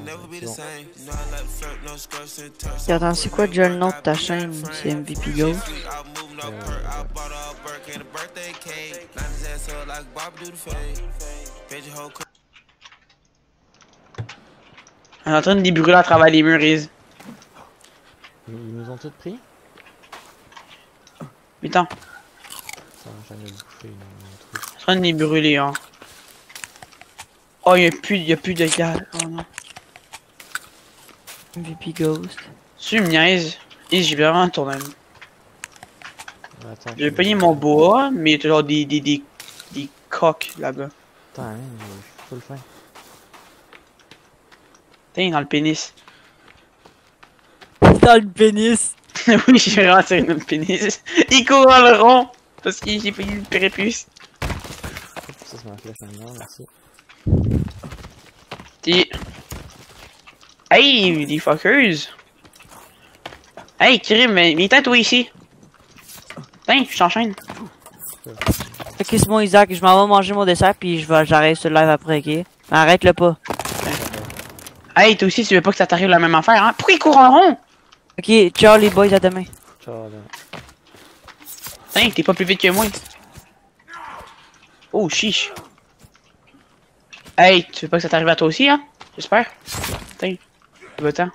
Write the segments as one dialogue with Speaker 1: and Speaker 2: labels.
Speaker 1: Attends, c'est quoi déjà le nom de ta chaîne? C'est MVP Ghost?
Speaker 2: On est en train de débrûler à travers les murs, Riz.
Speaker 3: Ils nous ont tous pris?
Speaker 2: Putain,
Speaker 3: Ça va jamais bouffer mon truc.
Speaker 2: on est en train de les brûler, hein. Oh, y'a plus de gars. Oh non.
Speaker 1: MVP Ghost.
Speaker 2: Tu me niaises. Et j'ai vraiment un tournoi.
Speaker 3: Attends,
Speaker 2: J'ai payé mon bois, mais il y a toujours des coques là-bas.
Speaker 3: Attends, hein, j'ai full faim.
Speaker 2: Tiens, dans le pénis.
Speaker 1: Dans le pénis!
Speaker 2: Oui, j'ai vraiment tiré dans le pénis. Il court dans le rond. Parce que j'ai payé le prépuce.
Speaker 3: Ça, c'est ma flèche maintenant, merci.
Speaker 2: T'es... Hey, les fuckers! Hey, Kirim, mais viens toi ici! Tiens, je t'enchaîne!
Speaker 1: Kiss-moi Isaac, je m'en vais manger mon dessert puis j'arrête ce live après, ok? Mais arrête-le pas.
Speaker 2: Hey, toi aussi, tu veux pas que ça t'arrive la même affaire, hein? Pourquoi il court en rond?
Speaker 1: Ok, ciao les boys, à demain.
Speaker 3: Ciao, là.
Speaker 2: Tiens, t'es pas plus vite que moi. Oh, chiche! Hey, tu veux pas que ça t'arrive à toi aussi, hein? J'espère. Tiens, va-t'en.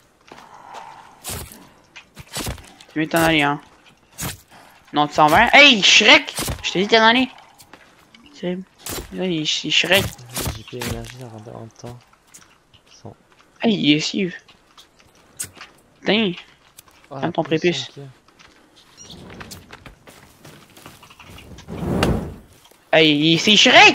Speaker 2: Tu veux t'en aller, hein? Non, tu s'en vas? Hey, Shrek! Je t'ai dit t'en aller! C'est... Là, il Shrek.
Speaker 3: J'ai plus d'énergie en temps. Ils sont...
Speaker 2: Hey, il est esquive. Tiens,
Speaker 3: Ah,
Speaker 2: prends ton prépuce.
Speaker 3: ok.
Speaker 2: Hey, c'est Shrek!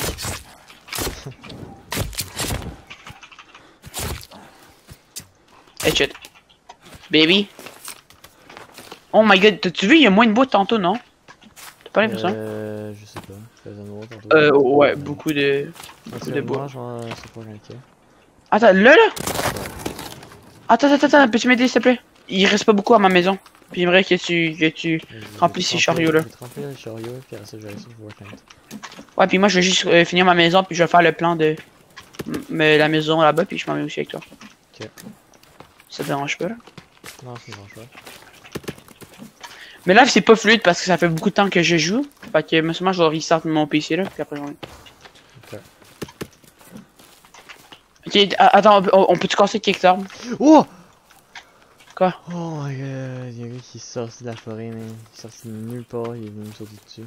Speaker 2: Headshot. Baby. Oh my god, t'as-tu vu, il y a moins de bois tantôt, non? T'as pas l'impression?
Speaker 3: Je sais pas. Ça faisait noir tantôt.
Speaker 2: Ouais, beaucoup de bois.
Speaker 3: Moi, genre, c'est pas inquiet.
Speaker 2: Attends, là! Attends, peux-tu m'aider, s'il te plaît? Il reste pas beaucoup à ma maison. Puis j'aimerais que tu remplisses ces chariots-là.
Speaker 3: Je vais te remplir les chariots, puis après ça, je vais essayer de voir quand.
Speaker 2: Ouais, puis moi, je vais juste finir ma maison, puis je vais faire le plan de la maison là-bas, puis je m'en vais aussi avec toi.
Speaker 3: Ok.
Speaker 2: Ça te dérange pas, là?
Speaker 3: Non, c'est bon, je vois.
Speaker 2: Mais là, c'est pas fluide parce que ça fait beaucoup de temps que je joue. Fait que, moi, je dois restart mon PC, là, puis après, j'en ai.
Speaker 3: Ok.
Speaker 2: Ok, attends, on peut-tu casser quelques arbres?
Speaker 3: Oh!
Speaker 2: Quoi?
Speaker 3: Oh my god, il y a un gars qui est sorti de la forêt, man. Il est sorti de nulle part, il est venu me sauter dessus.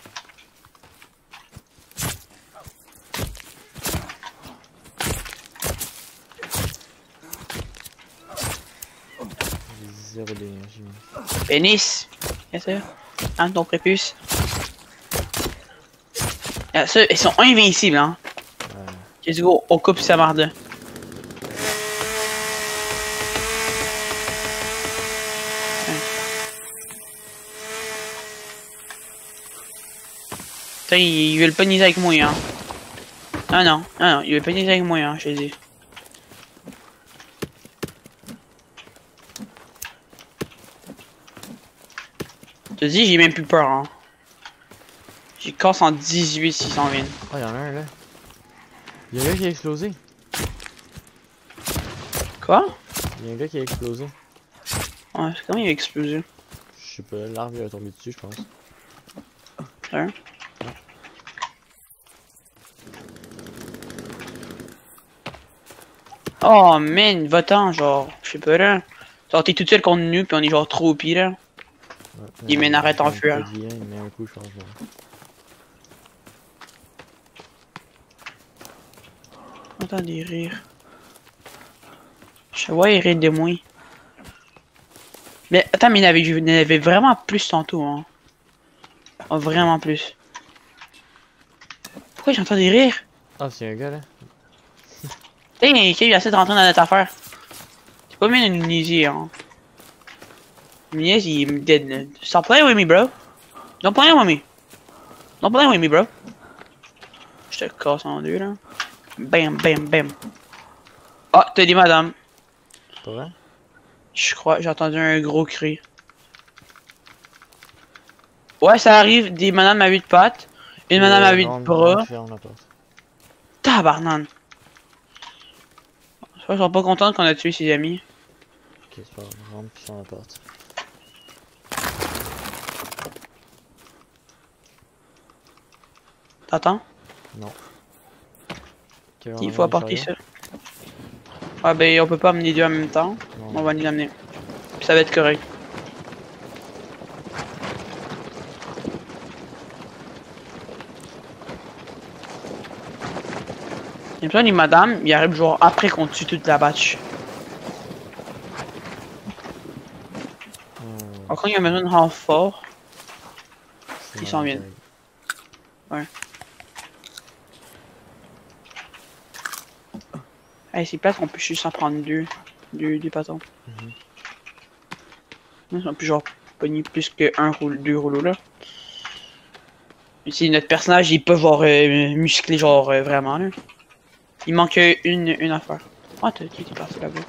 Speaker 3: J'ai zéro d'énergie, man.
Speaker 2: Pénis! Bien sûr. Hein, ton prépuce. Ah, ça, ils sont invincibles, hein.
Speaker 3: Ouais.
Speaker 2: Let's go, on coupe sa marde. Putain, ils veulent pas niaiser avec moi, hein. Ah non, ils veulent pas niaiser avec moi, hein, je te dis. Je te dis, j'ai même plus peur, hein. J'ai casse en 18 s'ils s'en viennent.
Speaker 3: Oh, y'en a un là. Il y a un gars qui a explosé.
Speaker 2: Quoi?
Speaker 3: Il y a un gars qui a explosé.
Speaker 2: Ouais, comment il a explosé?
Speaker 3: Je sais pas, l'arbre il a tombé dessus, je pense.
Speaker 2: Hein? Oh man, va-t'en, genre, je sais pas là. Genre, t'es tout seul contre nous, pis on est genre trop au pire là.
Speaker 3: Ouais,
Speaker 2: Il met une arrête en fuir.
Speaker 3: Il met un coup, je pense.
Speaker 2: J'entends des rires. Je vois, il rit de moi. Mais attends, mais il y en avait vraiment plus tantôt, hein. Oh, vraiment plus. Pourquoi j'entends des rires?
Speaker 3: Ah, c'est un gars là.
Speaker 2: Hey, il essaie de rentrer dans notre affaire. C'est pas bien de nous niaiser, hein. Nunez, il est dead, là. Stop playing with me, bro. Don't play with me. Don't play with me, bro. Je te casse en deux, là. Bam, bam, bam. Ah, t'as dit madame.
Speaker 3: C'est pas vrai?
Speaker 2: Je crois, j'ai entendu un gros cri. Ouais, ça arrive, des madames à 8 pattes. Une madame à 8 bras.
Speaker 3: Ferme la porte.
Speaker 2: Tabarnane. Ils sont pas contents qu'on a tué ses amis.
Speaker 3: Ok, c'est pas grave, je rentre puis sur la porte.
Speaker 2: T'attends?
Speaker 3: Non.
Speaker 2: Il faut apporter ça. Ah ben on peut pas amener deux en même temps.
Speaker 3: Non.
Speaker 2: On va les amener. Puis ça va être correct. Et puis les madames, ils arrivent genre après qu'on tue toute la batch. Encore il y a besoin de renfort. Ils s'en viennent. Ouais. Hey, c'est plate qu'on puisse juste en prendre deux patons. On peut genre pogner plus que deux rouleaux là. Ici notre personnage il peut genre muscler genre vraiment là. Il manque une affaire. Ah t'es parti là-bas.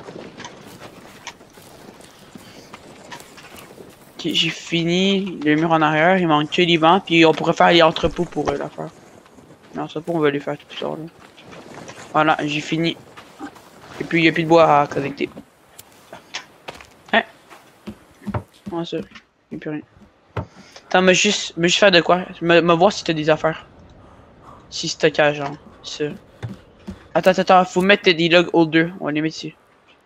Speaker 2: Ok, j'ai fini le mur en arrière, il manque que les vents, puis on pourrait faire les entrepôts pour l'affaire. L'entrepôt on va les faire tout ça là. Voilà, j'ai fini. Et puis il n'y a plus de bois à connecter. Hein? Comment ça? Il n'y a plus rien. Attends, me juste faire de quoi? Me voir si t'as des affaires. Si stockage, genre. Ça. Attends, faut mettre des logs holder. On va les mettre ici.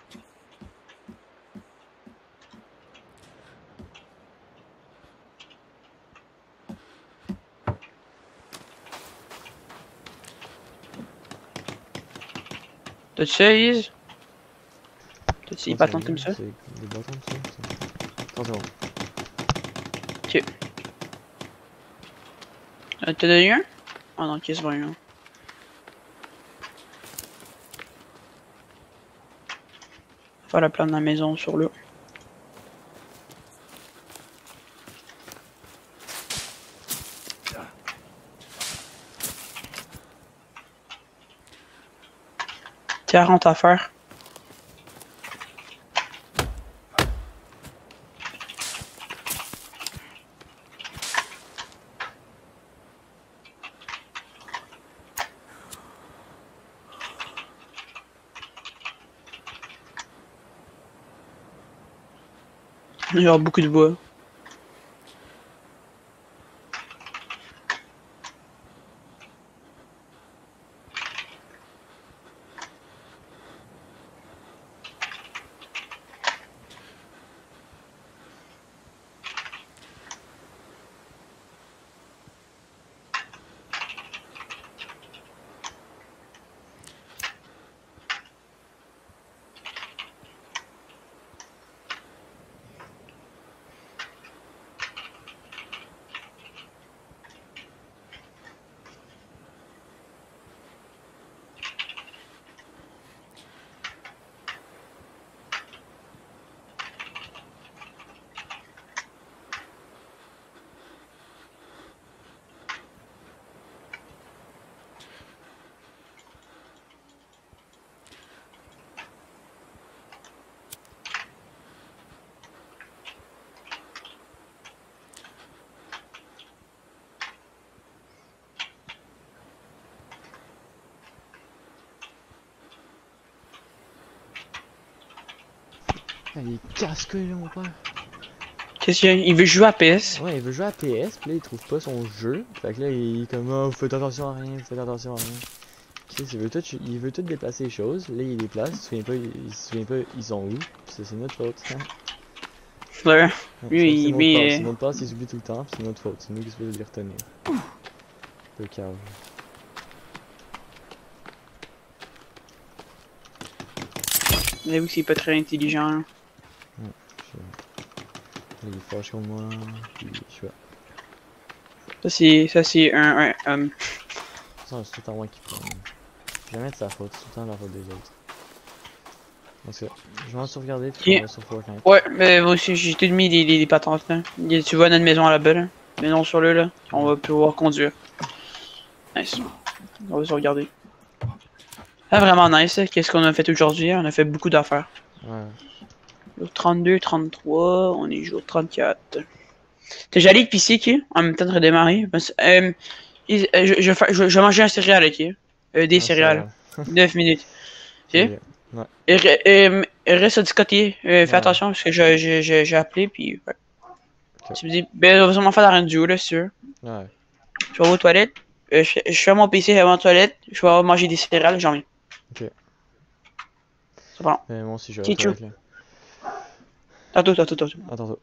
Speaker 2: T'as-tu ça, Iz? T'as-tu des bâtons comme ça?
Speaker 3: C'est des bâtons comme ça. Attention.
Speaker 2: Ok. T'as donné un? Ah non, qu'est-ce que c'est un? Faire le plan de la maison sur le. Tiens, rentre à faire. Il y aura beaucoup de bois.
Speaker 3: Il est casse-couille là, mon père.
Speaker 2: Qu'est-ce qu'il y a? Il veut jouer à PS?
Speaker 3: Ouais, il veut jouer à PS, puis là il trouve pas son jeu. Fait que là il est comme, oh, vous faites attention à rien, vous faites attention à rien. Ok, il veut tout déplacer les choses. Là il déplace, il se souvient pas ils sont où. C'est notre faute. Hein?
Speaker 2: Ouais. Lui, il met.
Speaker 3: C'est notre passe, il s'oublie tout le temps, puis c'est notre faute. C'est nous qui sommes les retenir. Le cave.
Speaker 2: J'avoue que c'est pas très intelligent. Hein.
Speaker 3: Il est fâché contre moi, puis je suis là.
Speaker 2: Ça c'est
Speaker 3: C'est tout à moi qui prend. Jamais de sa faute, c'est tout le temps la faute des autres. Parce que je vais en sauvegarder, puis on va sur Fortnite.
Speaker 2: Ouais, mais moi aussi j'ai tout mis les patentes là. Tu vois notre maison là-bas là. Maison sur le là. On va pouvoir conduire. Nice. On va sauvegarder. Ah, vraiment nice. Qu'est-ce qu'on a fait aujourd'hui? On a fait beaucoup d'affaires.
Speaker 3: Ouais.
Speaker 2: Jour 32, 33, on est jour 34. T'es j'allais te pisser, ok? En même temps de redémarrer. Je vais manger un céréal, ok? Des céréales. 9 minutes. Ok?
Speaker 3: Ouais.
Speaker 2: Reste du côté. Fais
Speaker 3: Ouais.
Speaker 2: attention parce que j'ai appelé puis. Ouais.
Speaker 3: Ok.
Speaker 2: Tu me dis, ben, on va sûrement faire la radio là, si tu veux.
Speaker 3: Ouais.
Speaker 2: Je vais aux toilettes. Je fais mon PC avant aux toilettes. Je vais manger des céréales, j'en reviens.
Speaker 3: Ok.
Speaker 2: C'est bon.
Speaker 3: Moi aussi, je vais aux
Speaker 2: Chichou.
Speaker 3: toilettes, là.
Speaker 2: Tantôt.
Speaker 3: Attends.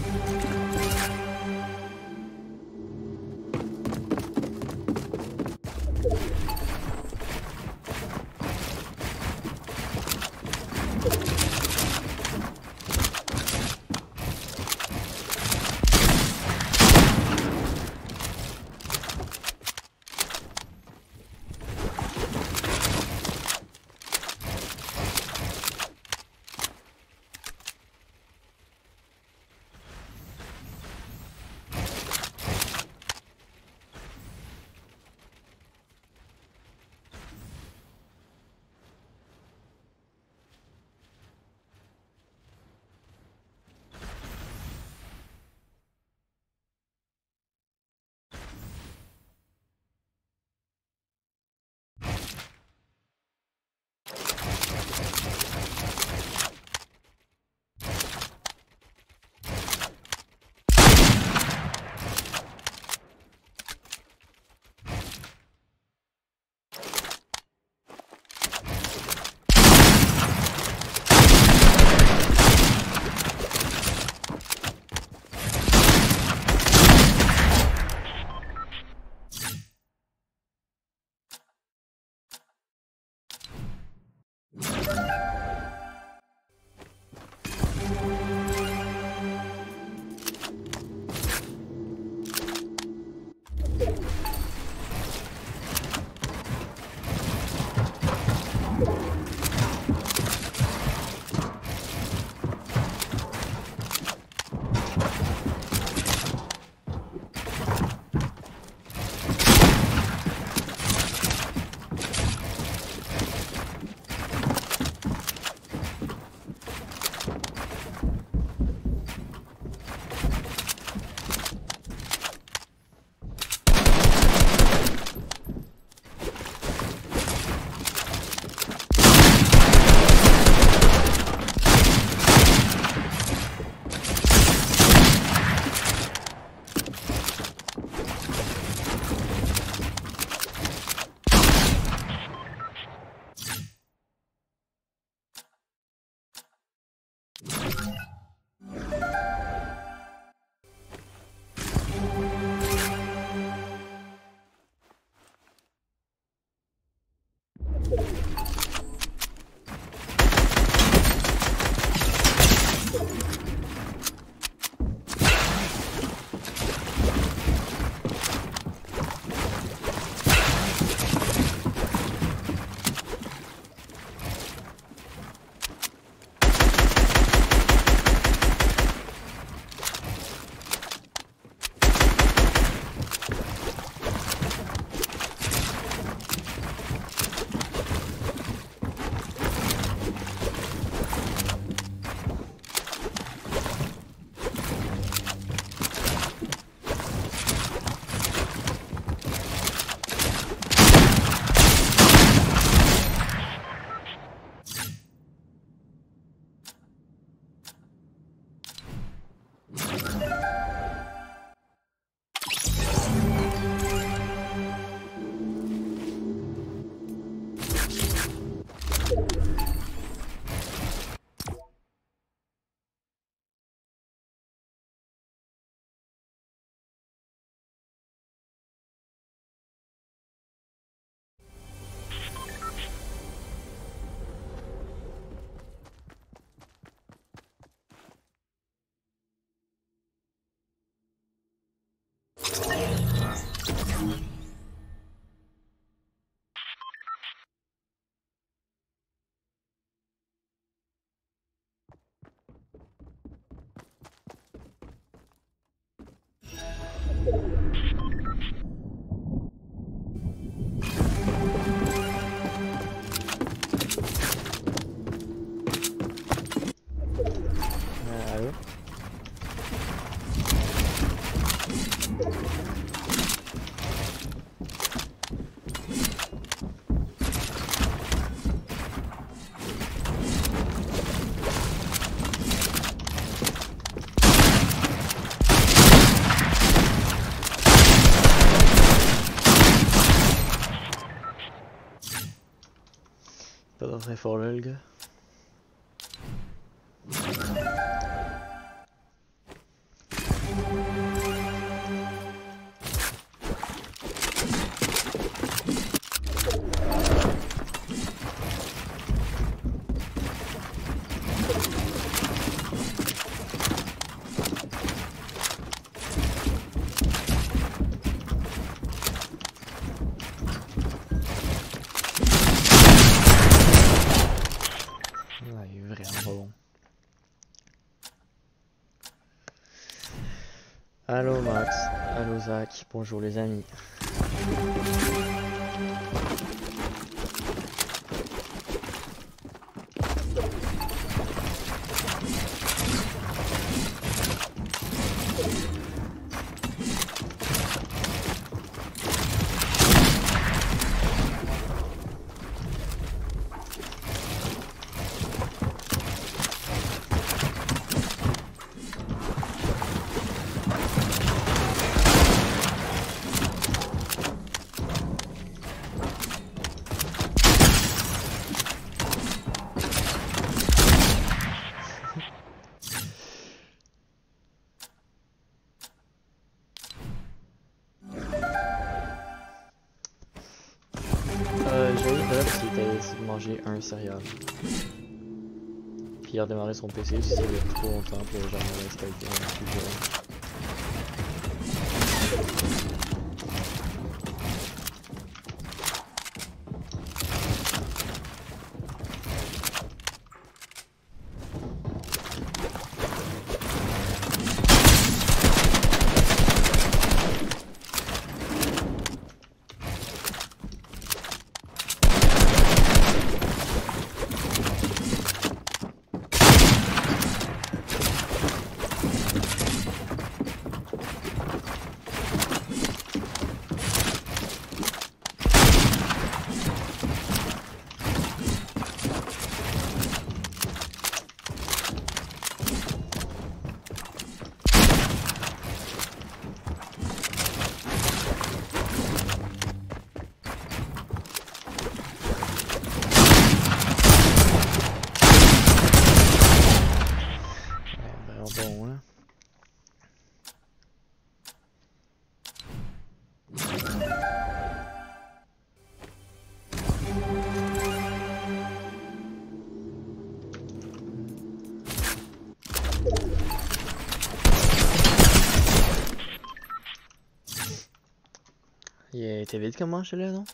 Speaker 3: Pas très fort là, le gars. Allô Max, allô Zach, bonjour les amis. J'ai eu là parce qu'il était essayé de manger un céréale. Puis il a redémarré son PC, si ça fait trop longtemps, puis genre il reste avec un bon, hein. Il était vite comment celui-là, non?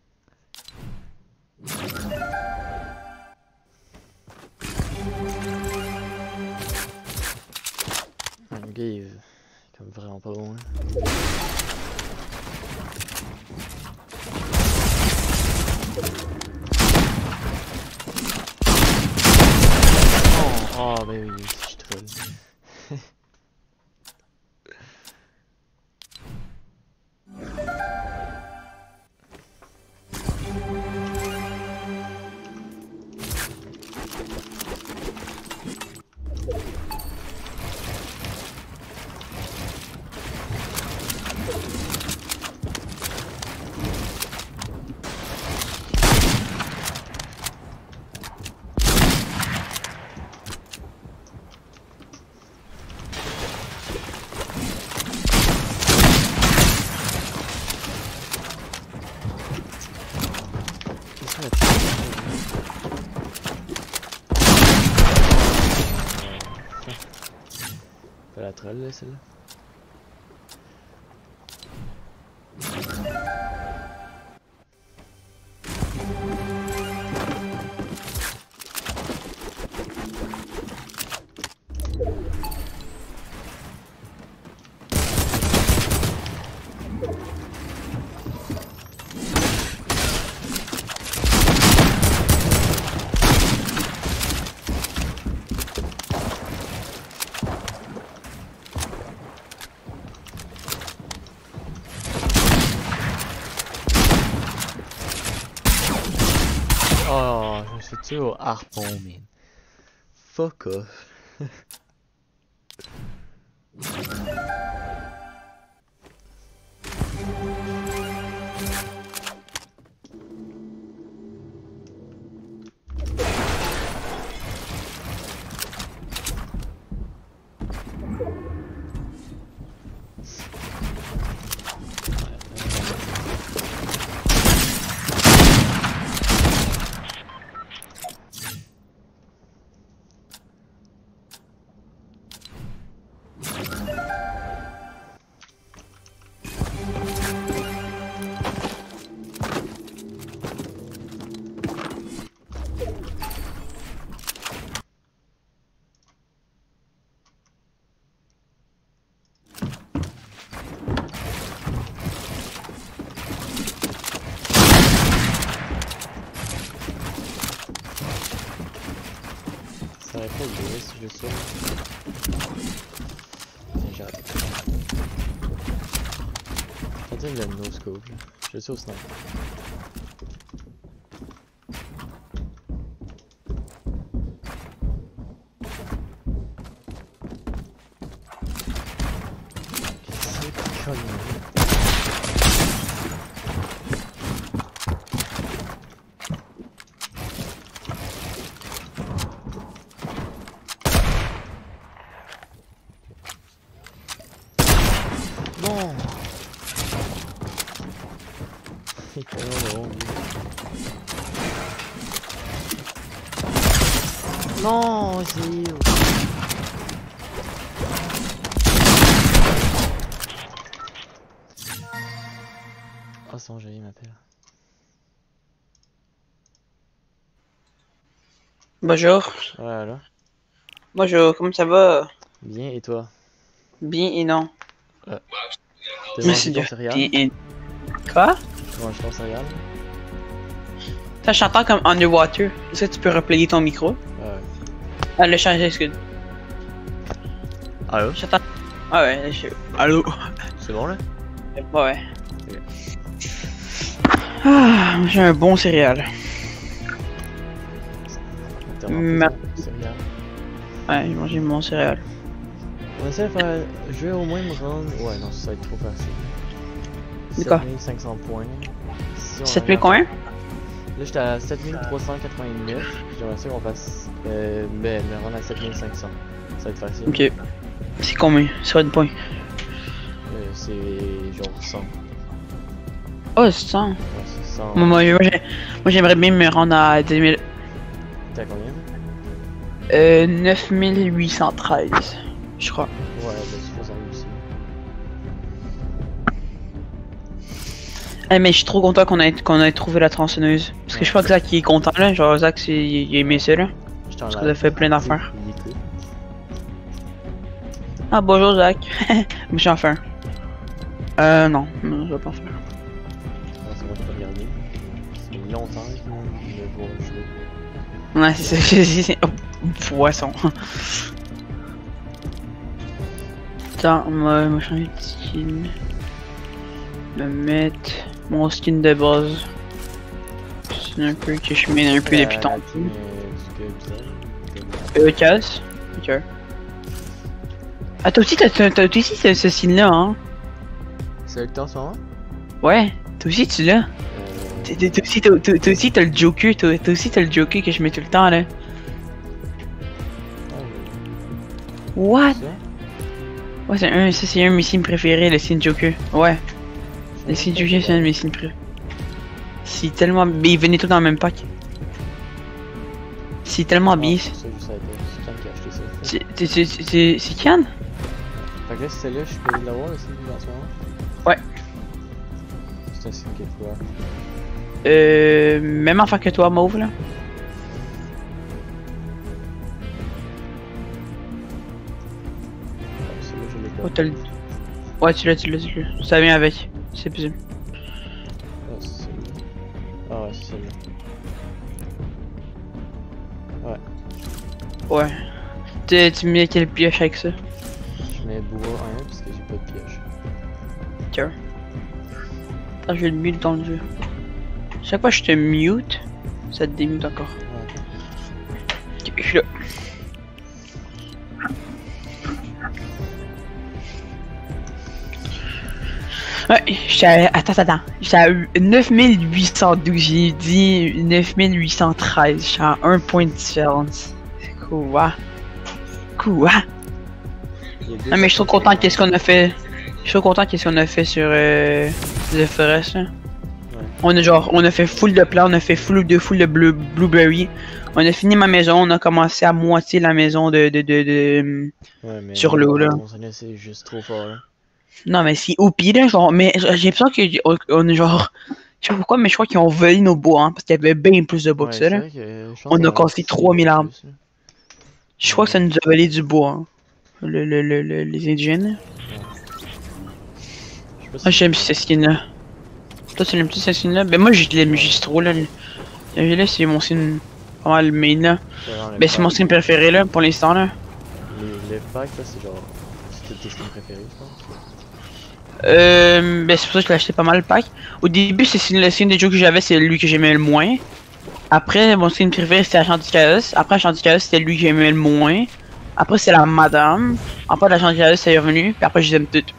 Speaker 3: Le gars il est comme vraiment pas bon, hein. Oh, oh ben oui, je troll. Pas la troll là, celle-là. Oh, je me suis tué au harpon, man. Fuck off. c'est juste ça. J'ai raté. J'ai raté le no-scope là. Je suis au sniper. C'est connu. Non. C'est tellement drôle. Non, c'est... Oh, son joli m'appelle.
Speaker 2: Bonjour.
Speaker 3: Voilà.
Speaker 2: Bonjour, comment ça va?
Speaker 3: Bien, et toi?
Speaker 2: Bien et non.
Speaker 3: T'as
Speaker 2: Mais
Speaker 3: mangé
Speaker 2: c'est
Speaker 3: ton
Speaker 2: bien.
Speaker 3: céréale?
Speaker 2: Bien et... Quoi?
Speaker 3: Tu manges ton céréale?
Speaker 2: Ça chantant comme Underwater. Est-ce que tu peux replayer ton micro?
Speaker 3: Ouais.
Speaker 2: Ah, le changer, excuse.
Speaker 3: Allô?
Speaker 2: J'entends. Ah ouais, je... Allô?
Speaker 3: C'est bon là?
Speaker 2: Ouais, ouais.
Speaker 3: Ok.
Speaker 2: Ah, j'ai un bon céréal.
Speaker 3: T'as
Speaker 2: Ma-
Speaker 3: mangé ton céréale?
Speaker 2: Ouais, j'ai mangé mon céréal.
Speaker 3: On essaie de faire... Je vais au moins me rendre... Ouais, non, ça va être trop facile.
Speaker 2: De quoi?
Speaker 3: 7500 points. Si on
Speaker 2: 7000
Speaker 3: arrive à-
Speaker 2: combien?
Speaker 3: Là, j'étais à 7389. J'aimerais ça qu'on fasse... me rendre à 7500. Ça va être facile.
Speaker 2: Ok. C'est combien? C'est quoi de points?
Speaker 3: C'est genre 100.
Speaker 2: Oh, c'est ça.
Speaker 3: Ouais, c'est 100.
Speaker 2: Moi, j'aimerais bien me rendre à 10 000...
Speaker 3: T'es à combien?
Speaker 2: 9813. Je crois.
Speaker 3: Ouais, ben c'est faisable aussi.
Speaker 2: Eh, mais je suis trop content qu'on ait trouvé la tronçonneuse. Parce que je crois que Zach il est content là. Genre, Zach il a aimé ça là.
Speaker 3: Je t'en
Speaker 2: Parce qu'on a fait plein d'affaires.
Speaker 3: Il écoute.
Speaker 2: Ah, bonjour Zach. Mais j'en fais un. Non, je vais pas en faire.
Speaker 3: Ah, c'est bon, t'as pas regardé. C'est longtemps que je le vois jouer.
Speaker 2: Ouais, c'est ça que je dis. Oh, poisson. Attends, moi, je vais changer de skin. Me mettre mon skin de base. C'est un peu que je mets un peu depuis tantôt. Casse. Ok. Ah, toi aussi, t'as aussi ce skin-là, hein?
Speaker 3: C'est avec toi en ce moment?
Speaker 2: Ouais, toi aussi tu l'as. Toi aussi t'as le Joker, toi aussi t'as le Joker que je mets tout le temps là. What? Ouais, c'est un de mes signes préférés, le signe Joker. Ouais. Le signe Joker, c'est un de mes signes préférés. C'est tellement... Mais il venait tout dans le même pack. C'est tellement bien.
Speaker 3: C'est ça, je savais pas. C'est Kian qui a acheté ça.
Speaker 2: C'est Kian?
Speaker 3: Fait que là, c'est celle-là, je peux l'avoir, le signe en ce moment?
Speaker 2: Ouais.
Speaker 3: C'est un signe quelle couleur?
Speaker 2: Même affaire que toi, mauve là.
Speaker 3: Ah, celle-là, je l'ai pas.
Speaker 2: Oh, t'as le... Ouais, tu l'as. Ça vient avec. C'est possible.
Speaker 3: Ah, c'est celle-là. Ah ouais, c'est celle-là. Ouais.
Speaker 2: Ouais. Tu mets quelle pioche avec ça?
Speaker 3: Je mets bois 1 parce que j'ai pas de pioche.
Speaker 2: Tiens. Attends, je vais le mute dans le jeu. Chaque fois que je te mute, ça te démute encore.
Speaker 3: Ouais.
Speaker 2: Ok, je suis là. Ouais, j'étais à... Attends. J'étais à 9812, j'ai dit 9813. J'étais à 1 point de différence. Quoi? Non mais je suis trop content qu'est-ce qu'on a fait. Je suis trop content qu'est-ce qu'on a fait sur The Forest là.
Speaker 3: Ouais.
Speaker 2: On a fait full de plants, on a fait full de blueberry. On a fini ma maison, on a commencé à moitié la maison
Speaker 3: Ouais, mais
Speaker 2: sur l'eau là.
Speaker 3: C'est juste trop fort là.
Speaker 2: Non mais c'est OP là, genre, mais j'ai l'impression qu'on est genre... Je sais pas pourquoi, mais je crois qu'ils ont volé nos bois, hein, parce qu'il y avait bien plus de bois que ça là. On a cassé 3000 arbres. Je crois que ça nous a volé du bois, hein. Les indigènes. Ah, j'aime cette skin là. Toi tu l'aimes plus cette skin là? Ben moi je l'aime juste trop là. Là c'est mon skin pas mal le main là. Ben c'est mon skin préféré là, pour l'instant là.
Speaker 3: Les packs là, c'est genre. C'est tes skins préférés, je pense.
Speaker 2: Ben c'est pour ça que j'ai acheté pas mal le pack. Au début, c'est le skin des jeux que j'avais, c'est lui que j'aimais le moins. Après, mon skin préféré c'était Agent du Chaos. Après, Agent du Chaos, c'était lui que j'aimais le moins. Après, c'est la madame. Après, l'Agent du Chaos, c'est revenu. Puis après, je les aime toutes.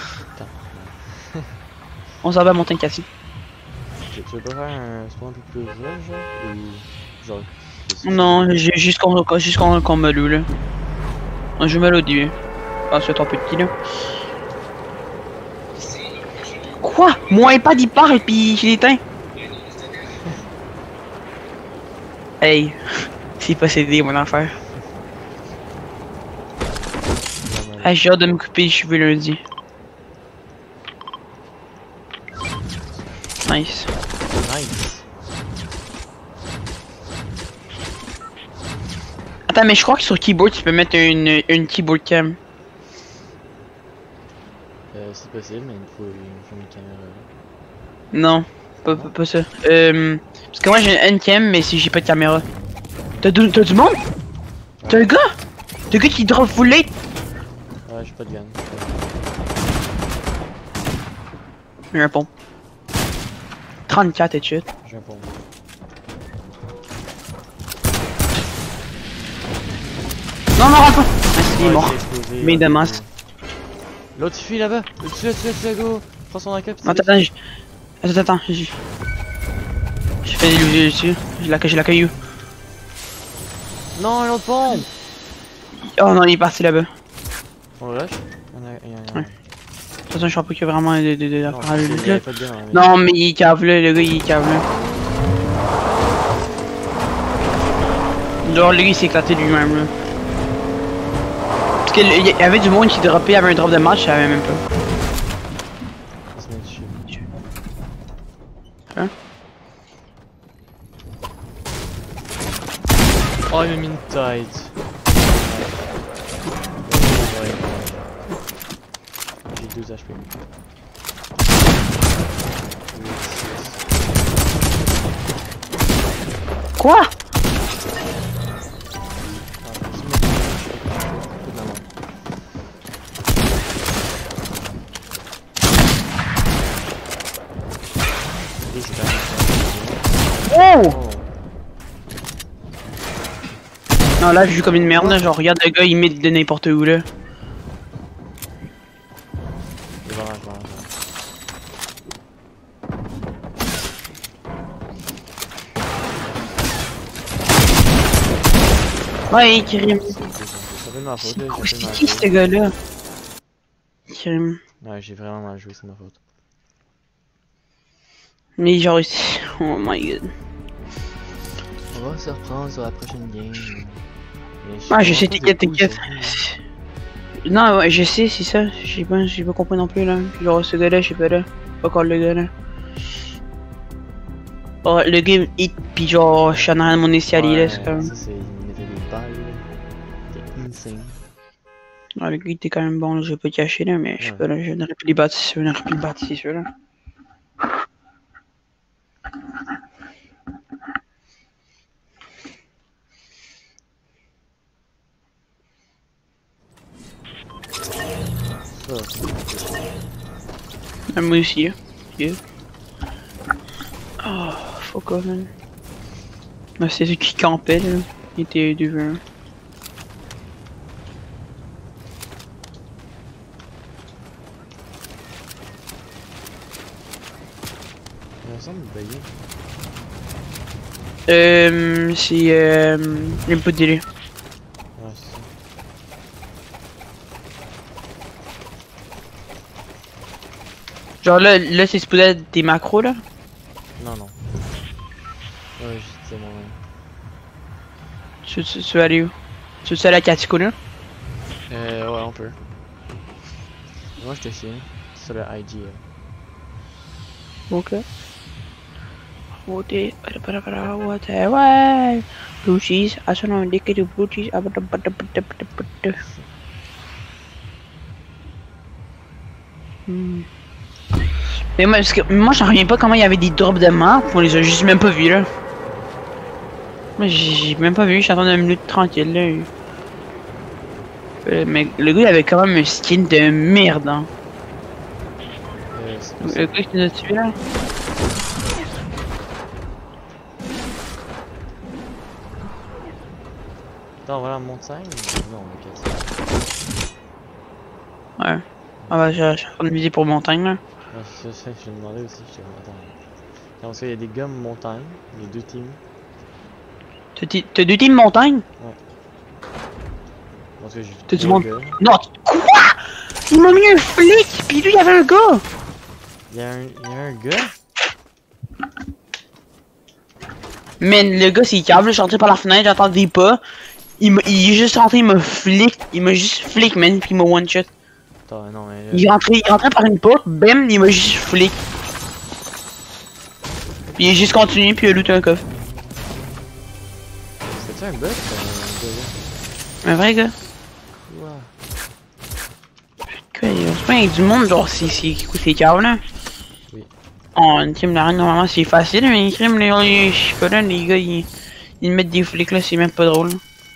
Speaker 2: On s'en va à monter une cassie.
Speaker 3: Tu veux pas faire un spawn un peu plus vrai, genre? Ou genre.
Speaker 2: Non, j'ai juste qu'on me loue là. Je me loue au début. Ah, c'est trop petit là. Quoi? Mon iPad il part et puis je l'éteins. Hey, c'est possédé mon affaire. Hey, j'ai hâte de me couper les cheveux lundi. Nice.
Speaker 3: Nice.
Speaker 2: Attends, mais je crois que sur keyboard tu peux mettre une keyboard cam.
Speaker 3: C'est possible, mais il faut une caméra.
Speaker 2: Non, pas ça. Parce que moi j'ai une cam, mais si j'ai pas de caméra. T'as du monde? T'as un gars? T'as un gars qui drop full late?
Speaker 3: Ouais, j'ai pas de gun.
Speaker 2: J'ai un pont. 34 et shit.
Speaker 3: J'ai un pont.
Speaker 2: Non, rentre pas! Ah, il est mort. Mais de masse.
Speaker 3: L'autre il fuit là-bas. Tu go. Prends son AK.
Speaker 2: Attends, j'ai fait des illusions dessus. J'ai la caillou.
Speaker 3: Non, l'autre pont.
Speaker 2: Oh non, il est parti là-bas.
Speaker 3: On le lâche?
Speaker 2: Ouais. De toute façon, je crois pas qu'il y a vraiment d'affaires à lui là.
Speaker 3: Non,
Speaker 2: Non, mais il est cave là, le gars il est cave là. Genre, le gars il s'est éclaté lui-même là. Parce qu'il y avait du monde qui droppait, il y avait un drop de match, je savais même pas.
Speaker 3: il se met dessus.
Speaker 2: Hein?
Speaker 3: Oh, il m'a mis une tête. J'ai 12 HP.
Speaker 2: Quoi? Oh! Non, là, je joue comme une merde, là. Genre, regarde le gars, il met de n'importe où, là. Ouais, Kirim. C'est qui ce gars-là? Kirim.
Speaker 3: Ouais, j'ai vraiment mal joué, c'est ma faute.
Speaker 2: Mais genre ici. Oh my god.
Speaker 3: On va se reprendre sur la prochaine game.
Speaker 2: Ah, je sais, t'inquiète. Non, ouais, je sais, c'est ça. J'ai pas compris non plus là. Genre, ce gars-là, je sais pas là. Pas encore le gars là. Oh, le game hit, pis genre, je suis en arrière de mon escalier là, c'est quand même.
Speaker 3: Ça, c'est. Il mettait des balles là. C'était insane.
Speaker 2: Ouais, le gars était quand même bon, là, je vais pas te cacher là, mais je sais pas là, je n'aurais plus les battre, c'est sûr là. Ah, moi aussi, là. Yeah. Oh, fuck off, man. Ah, c'est ceux qui campaient, là. Il était devant.
Speaker 3: Il me semble bailler.
Speaker 2: C'est l'input délai.
Speaker 3: Ouais, c'est ça.
Speaker 2: Genre là c'est supposé être des macros là?
Speaker 3: Non, non. Ouais, c'est mon nom.
Speaker 2: Tu veux aller où? Tu veux aller à Katico là?
Speaker 3: Ouais, on peut. Moi, je te suis. Sur le IG.
Speaker 2: Ok. Ouais. Blue cheese. Asal nama dia ke blue cheese. Mais moi, j'en reviens pas comment il y avait des drops de map. On les a juste même pas vus là. Mais j'ai même pas vu, je suis en train de minute tranquille là. Mais le gars il avait quand même un skin de merde hein. Le gars qui nous a tué là.
Speaker 3: Attends, on va à la montagne? Non, on est cassé.
Speaker 2: Ouais. Ah bah je suis en train de viser pour montagne là.
Speaker 3: Ouais, je me demandais aussi, j'étais comme, attends. Non, parce qu'il y a des gars montagne, il y a deux teams.
Speaker 2: T'as deux teams montagne?
Speaker 3: Parce que j'ai
Speaker 2: T'as du
Speaker 3: trois
Speaker 2: monde?
Speaker 3: gars.
Speaker 2: Non, quoi? Il m'a mis un flic, pis lui il y avait un gars!
Speaker 3: Il y a un gars?
Speaker 2: Man, le gars c'est câble, je suis rentré par la fenêtre, j'entends des pas. Il est juste rentré, il m'a juste flic man, pis il m'a one shot.
Speaker 3: Attends, non, mais là,
Speaker 2: Il est rentré par une porte, bam, il m'a juste flic. Puis il est juste continué, puis il a looté un coffre.
Speaker 3: c'était un bug?
Speaker 2: Un vrai gars?
Speaker 3: Quoi?
Speaker 2: Quoi, il se avec du monde, genre, c'est câble là.
Speaker 3: Oui.
Speaker 2: Oh, une team d'arène, normalement c'est facile, mais les crimes, je sais pas là, les gars, ils mettent des flics là, c'est même pas drôle.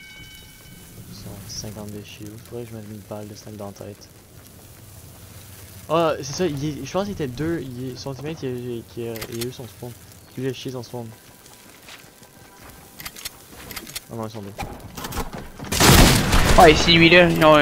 Speaker 3: 52 shields, faudrait que je mette une balle de 5 dans la tête. Ah, c'est ça, je pense qu'il était deux, son teammate il a eu son spawn. Lui il a chié son spawn. Ah non, ils sont deux.
Speaker 2: Ouais, c'est lui là, genre,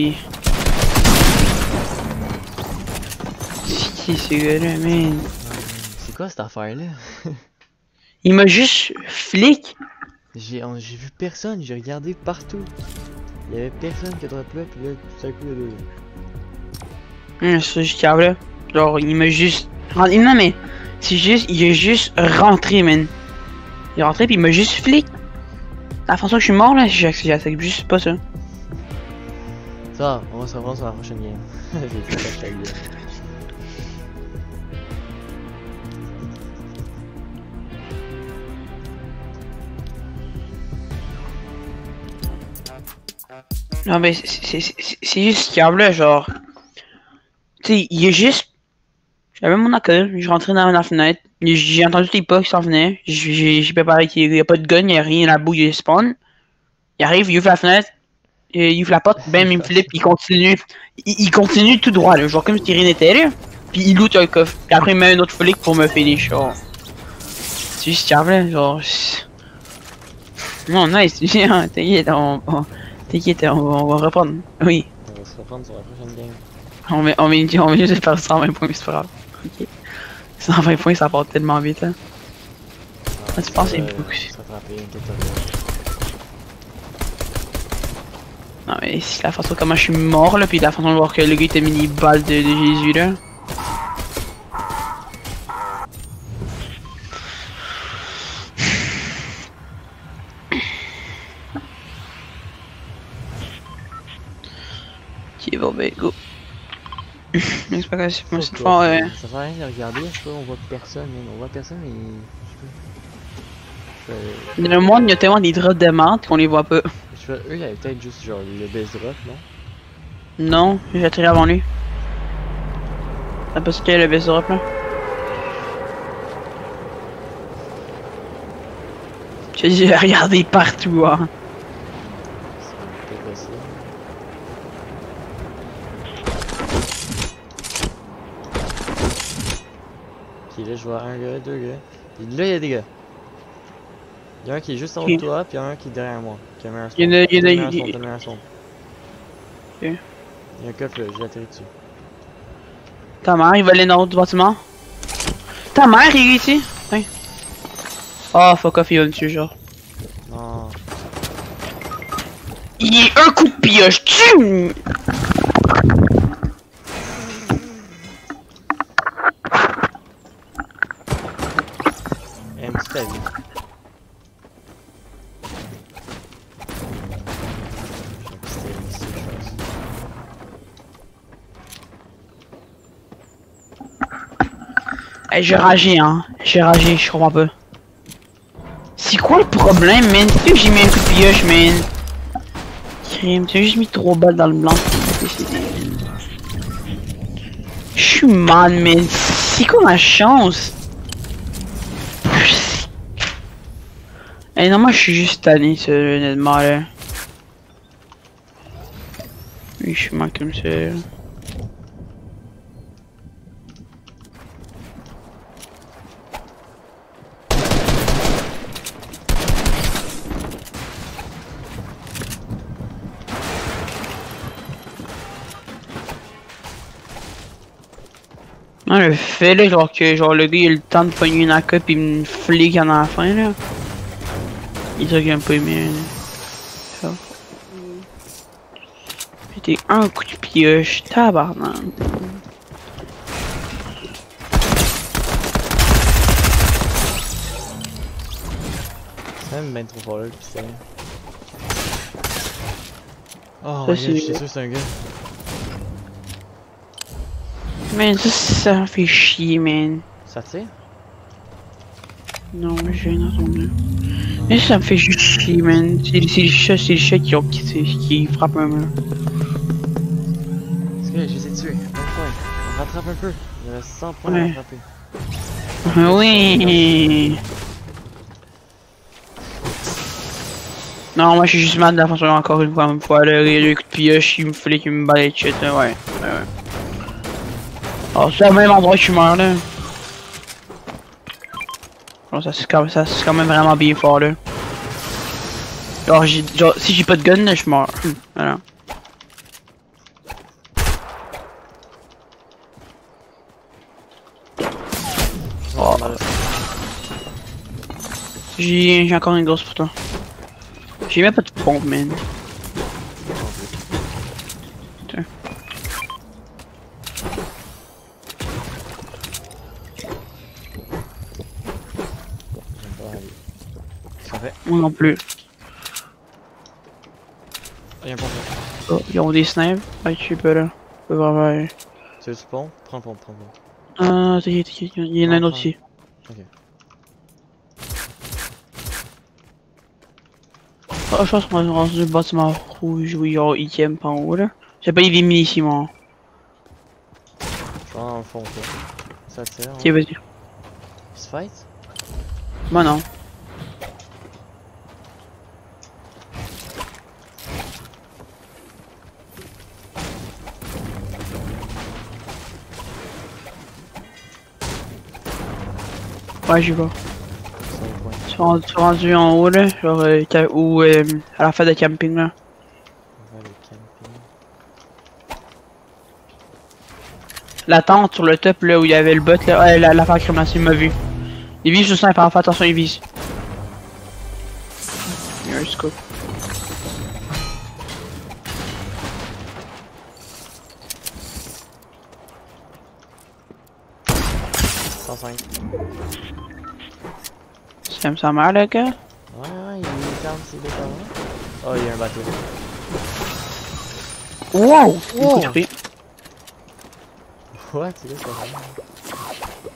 Speaker 2: C'est qui ce gars là, man?
Speaker 3: C'est quoi cette affaire là?
Speaker 2: Il m'a juste flic.
Speaker 3: J'ai vu personne, j'ai regardé partout. Il y avait personne qui drop là, puis là, tout à coup, il y a deux.
Speaker 2: C'est juste câble là. Genre, il m'a juste. Non, mais. C'est juste. Il est juste rentré, man. Il est rentré, puis il m'a juste flic. La façon que je suis mort là, j'accepte juste pas ça.
Speaker 3: Ça, on va se revoir sur la prochaine game. J'ai fait ça chaque game.
Speaker 2: Non, mais c'est juste câble là, genre. Tu sais, il est juste. J'avais mon accueil, je rentrais dans la fenêtre, j'ai entendu les pas qui s'en venaient, j'ai préparé qu'il y a pas de gun, il y a rien, la boue il spawn. Il arrive, il ouvre la fenêtre, il ouvre la porte, bam, il me flippe, il continue. Il continue tout droit, là, genre comme si rien n'était là. Puis il loot un coffre, puis après il met un autre flic pour me finish, genre. C'est juste câble là, genre. Non, nice, viens, t'inquiète, t'inquiète, on va reprendre. Oui.
Speaker 3: On va se reprendre sur la prochaine game.
Speaker 2: On vient juste de faire 120 points, mais c'est pas grave. Ok. 120 points, ça part tellement vite là. Ah, tu penses que c'est beaucoup. Non mais c'est la façon comment je suis mort là, puis la façon de voir que le gars t'a mis des balles de Jésus là. Ok, bon ben go. Mais c'est pas grave, c'est pas cette fois.
Speaker 3: Ça sert à rien de regarder, je sais pas, on voit personne, mais on voit personne, mais.
Speaker 2: Dans le monde, il y a tellement des drops de menthe qu'on les voit pas.
Speaker 3: Je sais pas, eux, ils avaient peut-être juste genre le best drop, non?
Speaker 2: Non, j'ai atterri avant lui. C'est parce qu'il y a le best drop là. J'ai regardé partout, hein.
Speaker 3: C'est peut-être possible. Ok, là je vois un gars, deux gars. Et là il y a des gars. Il y a un qui est juste en haut de toi, puis il y en a un qui est derrière moi. Qui a mis un son.
Speaker 2: Il y en a.
Speaker 3: Il y a un son.
Speaker 2: Ok.
Speaker 3: Il y a un coffre là, j'ai atterri dessus.
Speaker 2: Ta mère, il va aller dans l'autre bâtiment. Ta mère, il est ici. Oui. Oh, fuck off, il va me tuer, genre.
Speaker 3: Non.
Speaker 2: Il est un coup de pioche, tu.
Speaker 3: Aime-tu ta vie?
Speaker 2: Hey, j'ai ragé, hein. J'ai ragé, je comprends pas. C'est quoi le problème, man? C'est que j'ai mis un coup de pioche, man. Crime, tu as juste mis 3 balles dans le blanc. Je suis mal, man. C'est quoi ma chance? Eh non, moi je suis juste tanné, ça, honnêtement, là. Oui, je suis mal comme ça. Là. Non, le fait là, genre que genre le gars il a le temps de pogner une AK pis me flic à la fin là. Il dirait qu'il a pas aimé. Ça. C'était un coup de pioche, tabarnak.
Speaker 3: C'est même bien trop fort là le pistolet. Oh,
Speaker 2: Ça,
Speaker 3: my God,
Speaker 2: c'est-
Speaker 3: j'étais sûr que c'est un gars.
Speaker 2: Man, ça me fait chier, man.
Speaker 3: Ça tire?
Speaker 2: Non, j'ai rien entendu. Mais ça me fait juste chier, man. C'est le chat qui frappe un peu.
Speaker 3: C'est que je les ai tués. Bon point. On rattrape un peu. Il reste 100 points à
Speaker 2: Ouais.
Speaker 3: rattraper.
Speaker 2: Oui. Non, moi je suis juste mal de la façon encore une fois. Le coup de pioche, il me fallait qu'il me balait de shit, là, ouais. Alors c'est au même endroit que je meurs là. Bon, ça c'est quand même vraiment bien fort là. Genre si j'ai pas de gun là, je meurs. Voilà.
Speaker 3: Oh.
Speaker 2: J'ai encore une grosse pour toi. J'ai même pas de pompe, man. Tiens.
Speaker 3: J'aime pas aller. Ça fait.
Speaker 2: Moi non plus.
Speaker 3: Rien pour moi.
Speaker 2: Oh, ils ont des snipes. Ah, je sais pas là. Pas vraiment.
Speaker 3: Tu veux du pont? Prends le pont, prends le pont.
Speaker 2: Ah, t'inquiète, il y en a un autre ici.
Speaker 3: Ok.
Speaker 2: Ah, je pense qu'on va rendre le bâtiment rouge ou genre item par en haut là. J'ai pas eu des mini ici, moi.
Speaker 3: Je vais dans le fond, quoi. Ça tire.
Speaker 2: Ok, vas-y.
Speaker 3: Ils se fight?
Speaker 2: Moi non. Ouais, j'y vais.
Speaker 3: C'est au point.
Speaker 2: Je suis rendu en haut là, genre ou à la fin de camping là.
Speaker 3: On va aller camping.
Speaker 2: La tente sur le top là où il y avait le bot là, ouais, l'affaire criminelle, il m'a vu. Il vise sur sniper, fais attention, il vise. Il y a un scope. Ça me semble mal le gars.
Speaker 3: Ouais, il est calme, c'est décalé. Oh, il y a un bateau.
Speaker 2: Wow!
Speaker 3: Wow.
Speaker 2: Wow.
Speaker 3: What? C'est là, ça va.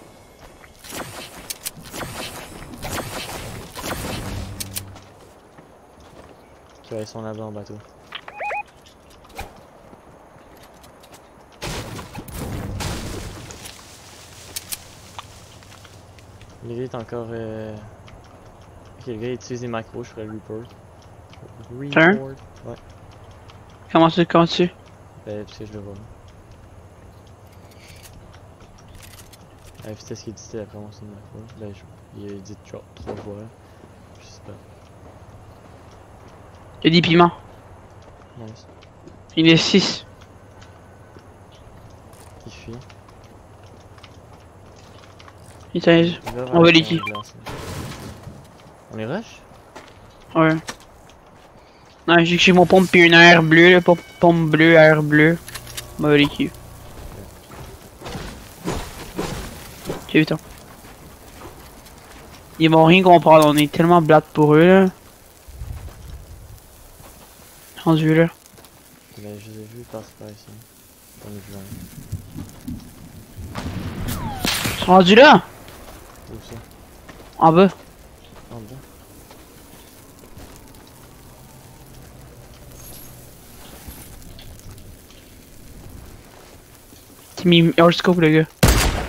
Speaker 3: Ok, ouais, ils sont là-bas en bateau. Le gars est encore. Ok, le gars utilise des macros, je ferais le report.
Speaker 2: Hein?
Speaker 3: Report? Ouais,
Speaker 2: Comment tu?
Speaker 3: parce que je le vois. À la vitesse qu'il dit après on une macro. Ben, il a dit 3 fois. Je sais pas.
Speaker 2: Il y a des piments.
Speaker 3: Nice.
Speaker 2: Il est 6.
Speaker 3: Qui fuit.
Speaker 2: Il t'aise.
Speaker 3: Il va vers
Speaker 2: On va
Speaker 3: la
Speaker 2: les qui?
Speaker 3: glace, là. On les rush?
Speaker 2: Ouais. Non, j'ai mon pompe puis une air bleue, là, pompe bleue, air bleu. Mauvais l'équipe. Ok, putain. Ils vont rien comprendre, on est tellement blatte pour eux, là. Rendu là.
Speaker 3: Ben, je les ai vus passer par ici. On est vu un.
Speaker 2: Ils sont rendus là?
Speaker 3: Où ça?
Speaker 2: En bas.
Speaker 3: En bas?
Speaker 2: T'as mis hors scope, le gars.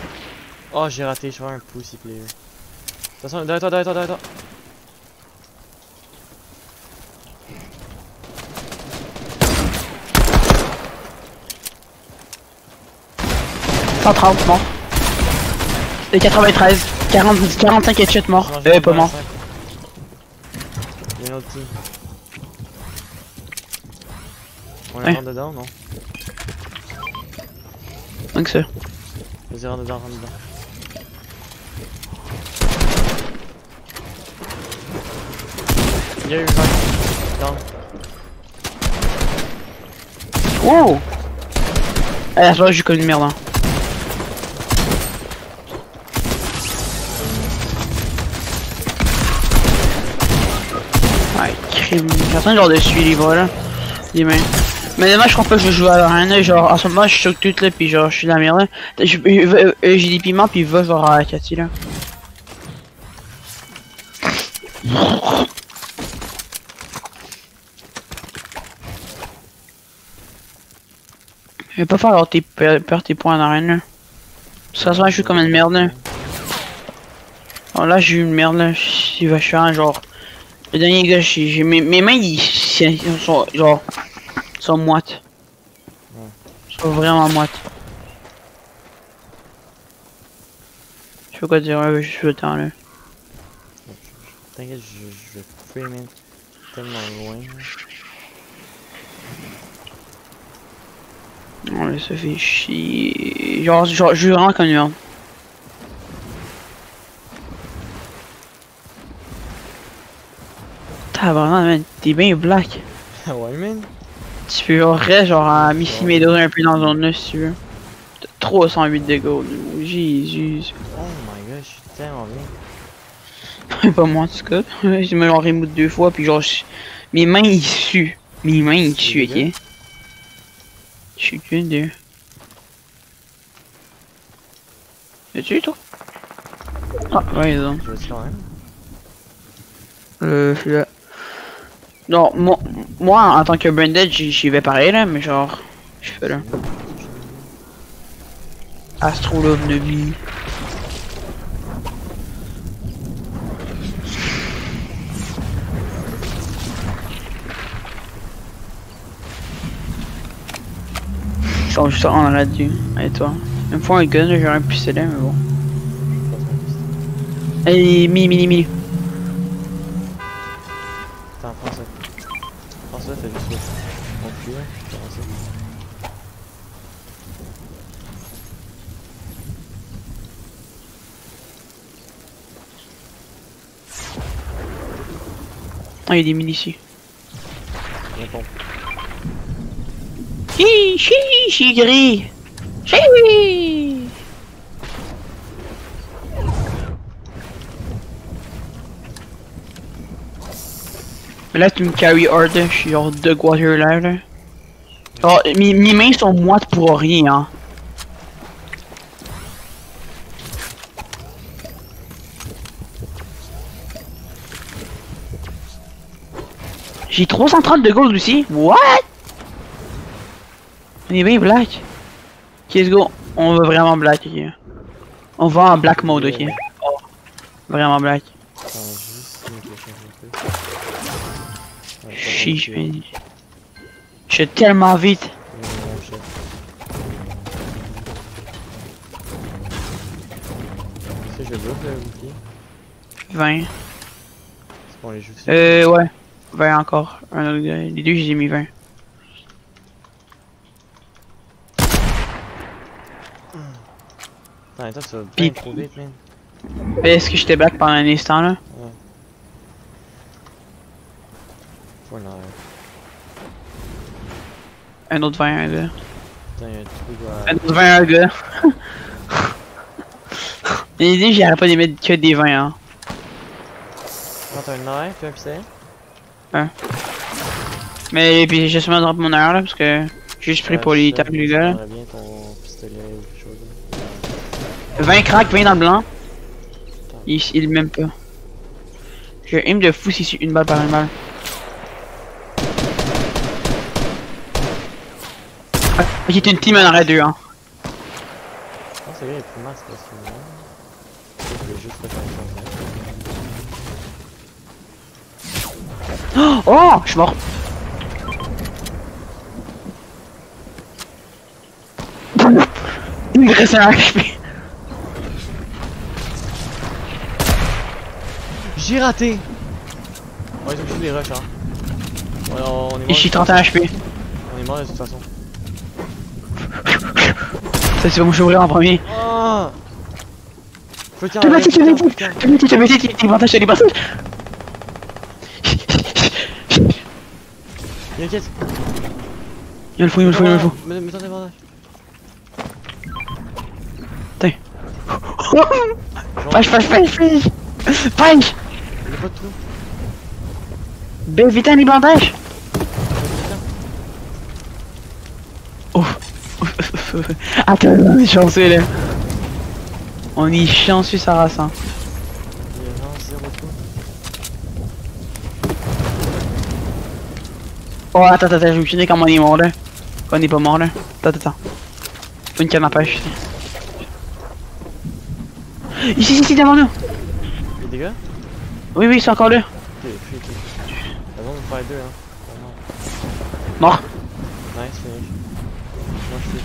Speaker 3: Oh, j'ai raté, je vais faire un pussy player. Attention, derrière toi, derrière toi, derrière toi.
Speaker 2: 130 mort. Et 93. 45 headshots mort. Pas mort.
Speaker 3: Il y a un autre team. On
Speaker 2: Ouais.
Speaker 3: rentre dedans, non?
Speaker 2: Donc ça.
Speaker 3: Vas-y, rentre dedans, rentre dedans. Il y a eu 20. Down.
Speaker 2: Wow! Ah, là, je joue comme une merde, hein. Ouais, crime. J'attends genre de suivre là. Les mains. Mais dommage, je crois pas que je joue à l'arène. Genre, en ce moment, je choque tout là, puis genre, je suis de la merde là. J'ai des piments, puis il va genre à Cathy là. Je vais pas faire alors perdre tes points en arène là. Parce que ça je suis comme une merde là. Oh là j'ai eu une merde là. Il va faire genre. Le dernier gars, j'ai mes mains ils sont genre. Sont moites. Ils sont vraiment moites. Je sais pas quoi dire, ouais, juste le temps là.
Speaker 3: T'inquiète, je vais couper, man. Tellement loin.
Speaker 2: Non mais ça fait chier. Genre je rentre comme une merde. T'as vraiment, man, t'es bien black.
Speaker 3: Ouais, man.
Speaker 2: Tu peux genre à Missy Meadows un peu dans la zone là si tu veux. T'as 308 de gold. Jésus.
Speaker 3: Oh my god, je suis tellement bien.
Speaker 2: Pas moi en tout cas. Je me l'en remoute 2 fois puis genre mes mains ils suent. Mes mains ils suent, ok? Je suis qu'une deux. Y'a-tu toi? Ah ouais donc.
Speaker 3: Je vais-tu quand même?
Speaker 2: Je suis là. Non, moi en tant que branded j'y vais pareil là, mais genre. Je fais là. Astrolove de vie. Ils sont juste en radio. Et toi? Une fois un gun, j'aurais un pistolet, mais bon. Allez, mini.
Speaker 3: Attends, prends ça. Prends ça, fais juste ça. On fuit, ouais. Prends ça.
Speaker 2: Ah, il y a des mini ici.
Speaker 3: Viens pompe.
Speaker 2: Chi gris. Chi. Mais là tu me carry hard, je suis genre de water là. Oh, mes mains sont moites pour rien. Hein. J'ai 330 de gold aussi. What? On est bien black. Ok, let's go. On va vraiment black, ok. On va en black mode, ok. Oh, vraiment black.
Speaker 3: Attends, juste me cacher un peu.
Speaker 2: Chiche, mais... Je suis tellement vite.
Speaker 3: Mon chef. Ça, je bloque le bouclier.
Speaker 2: 20.
Speaker 3: C'est bon, les joue dessus.
Speaker 2: Ouais. 20 encore. Un autre gars. Les deux, j'ai mis 20.
Speaker 3: Attends, toi, ça va bien
Speaker 2: Pis-
Speaker 3: trop vite, man.
Speaker 2: Est-ce que j'étais black pendant un instant là?
Speaker 3: Ouais. Faut en arrière.
Speaker 2: Un autre 20, un gars.
Speaker 3: Putain, y'a un trou
Speaker 2: Un autre 20, un gars. L'idée, j'arrête pas de mettre que des 20, hein.
Speaker 3: Quand t'as un knife, tu vois,
Speaker 2: Mais puis j'ai justement drop mon heure là parce que j'ai juste pris pour les tables les gars.
Speaker 3: J'aimerais bien ton pistolet ou quelque chose. Là.
Speaker 2: 20 crack, 20 dans le blanc. Il même pas. J'ai un aim de fou si c'est une balle par une balle. Ah, ok, t'es une team en arrêt 2 hein.
Speaker 3: Ah, c'est vrai, les primaires, c'est pas suffisant. Je vais juste refaire ça.
Speaker 2: Oh, je suis mort. Il me reste un HP.
Speaker 3: J'ai raté! Ouais, ils ont tous des rushs, hein. Ouais, on est mort.
Speaker 2: Et je suis 31 HP.
Speaker 3: On est mort de toute façon.
Speaker 2: Ça, c'est bon, je vais ouvrir en premier.
Speaker 3: Oh! Faut tiens,
Speaker 2: Te
Speaker 3: arrête,
Speaker 2: battis,
Speaker 3: putain,
Speaker 2: te
Speaker 3: putain.
Speaker 2: battis, t'es avantage, t'es avantage.
Speaker 3: T'inquiète.
Speaker 2: Il me le faut, il me le faut, il me le faut.
Speaker 3: Mets-toi des bandages.
Speaker 2: Putain. Punch, punch, punch, punch. Punch.
Speaker 3: Il est pas de trou.
Speaker 2: Ben, vite, les bandages. Oh. Attends, on est chanceux là. On est chanceux, ça race, hein.
Speaker 3: Il y a vraiment zéro trou.
Speaker 2: Oh, attends, je vais finir quand on est mort là. Quand on est pas mort là. Attends. Faut une canne à pêche. Ici, devant nous.
Speaker 3: Y'a des gars?
Speaker 2: Oui, c'est encore là.
Speaker 3: Ok, fuis. Avant de faire deux, hein.
Speaker 2: Mort.
Speaker 3: Nice, finish. Moi je fuis.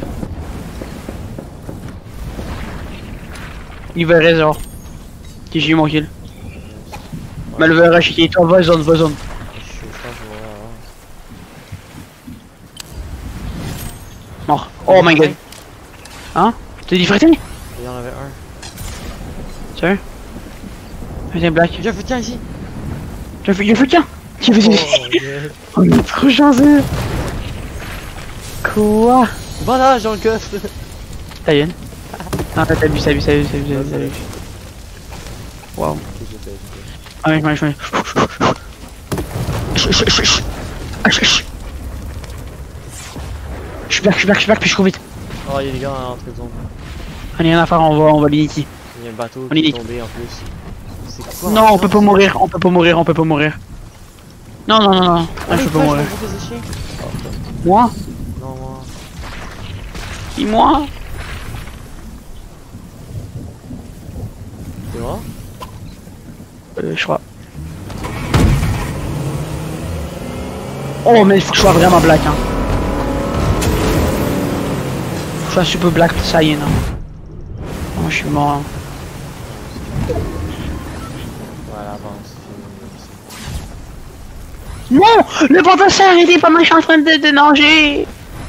Speaker 2: Il verrait genre. Ok, j'ai eu mon kill. Mais le verra chier, toi, va zone.
Speaker 3: Je pense que je vais
Speaker 2: Mort. Oh my god. Hein? T'as dit frité?
Speaker 3: Il y en avait un.
Speaker 2: Sérieux? Vas-y, black.
Speaker 3: Viens, tiens ici!
Speaker 2: Il a fait qu'un!
Speaker 3: Oh, yes.
Speaker 2: On est trop chanceux! Quoi?
Speaker 3: Bandage dans le coffre!
Speaker 2: Ta gueule. Ah, t'as vu. Waouh.
Speaker 3: Ok, j'ai fait.
Speaker 2: Ah, ouais, je suis back, puis je cours vite.
Speaker 3: Oh, y'a des gars en entrée de zone.
Speaker 2: On a rien à faire, on va l'initi.
Speaker 3: Il y a le bateau
Speaker 2: On
Speaker 3: qui
Speaker 2: est
Speaker 3: est tombé en plus. C'est quoi?
Speaker 2: Non, on peut pas mourir. Non, je
Speaker 3: Allez,
Speaker 2: peux pas mourir.
Speaker 3: fais chier.
Speaker 2: Moi?
Speaker 3: Non, moi.
Speaker 2: Dis-moi?
Speaker 3: C'est mort?
Speaker 2: Je crois. Oh, mais il faut que je sois vraiment black, hein. Faut que je sois super black, ça y est, non. Oh, je suis mort, hein.
Speaker 3: Voilà, avance.
Speaker 2: Non! Le bandage s'est arrêté pendant que je suis en train de nager!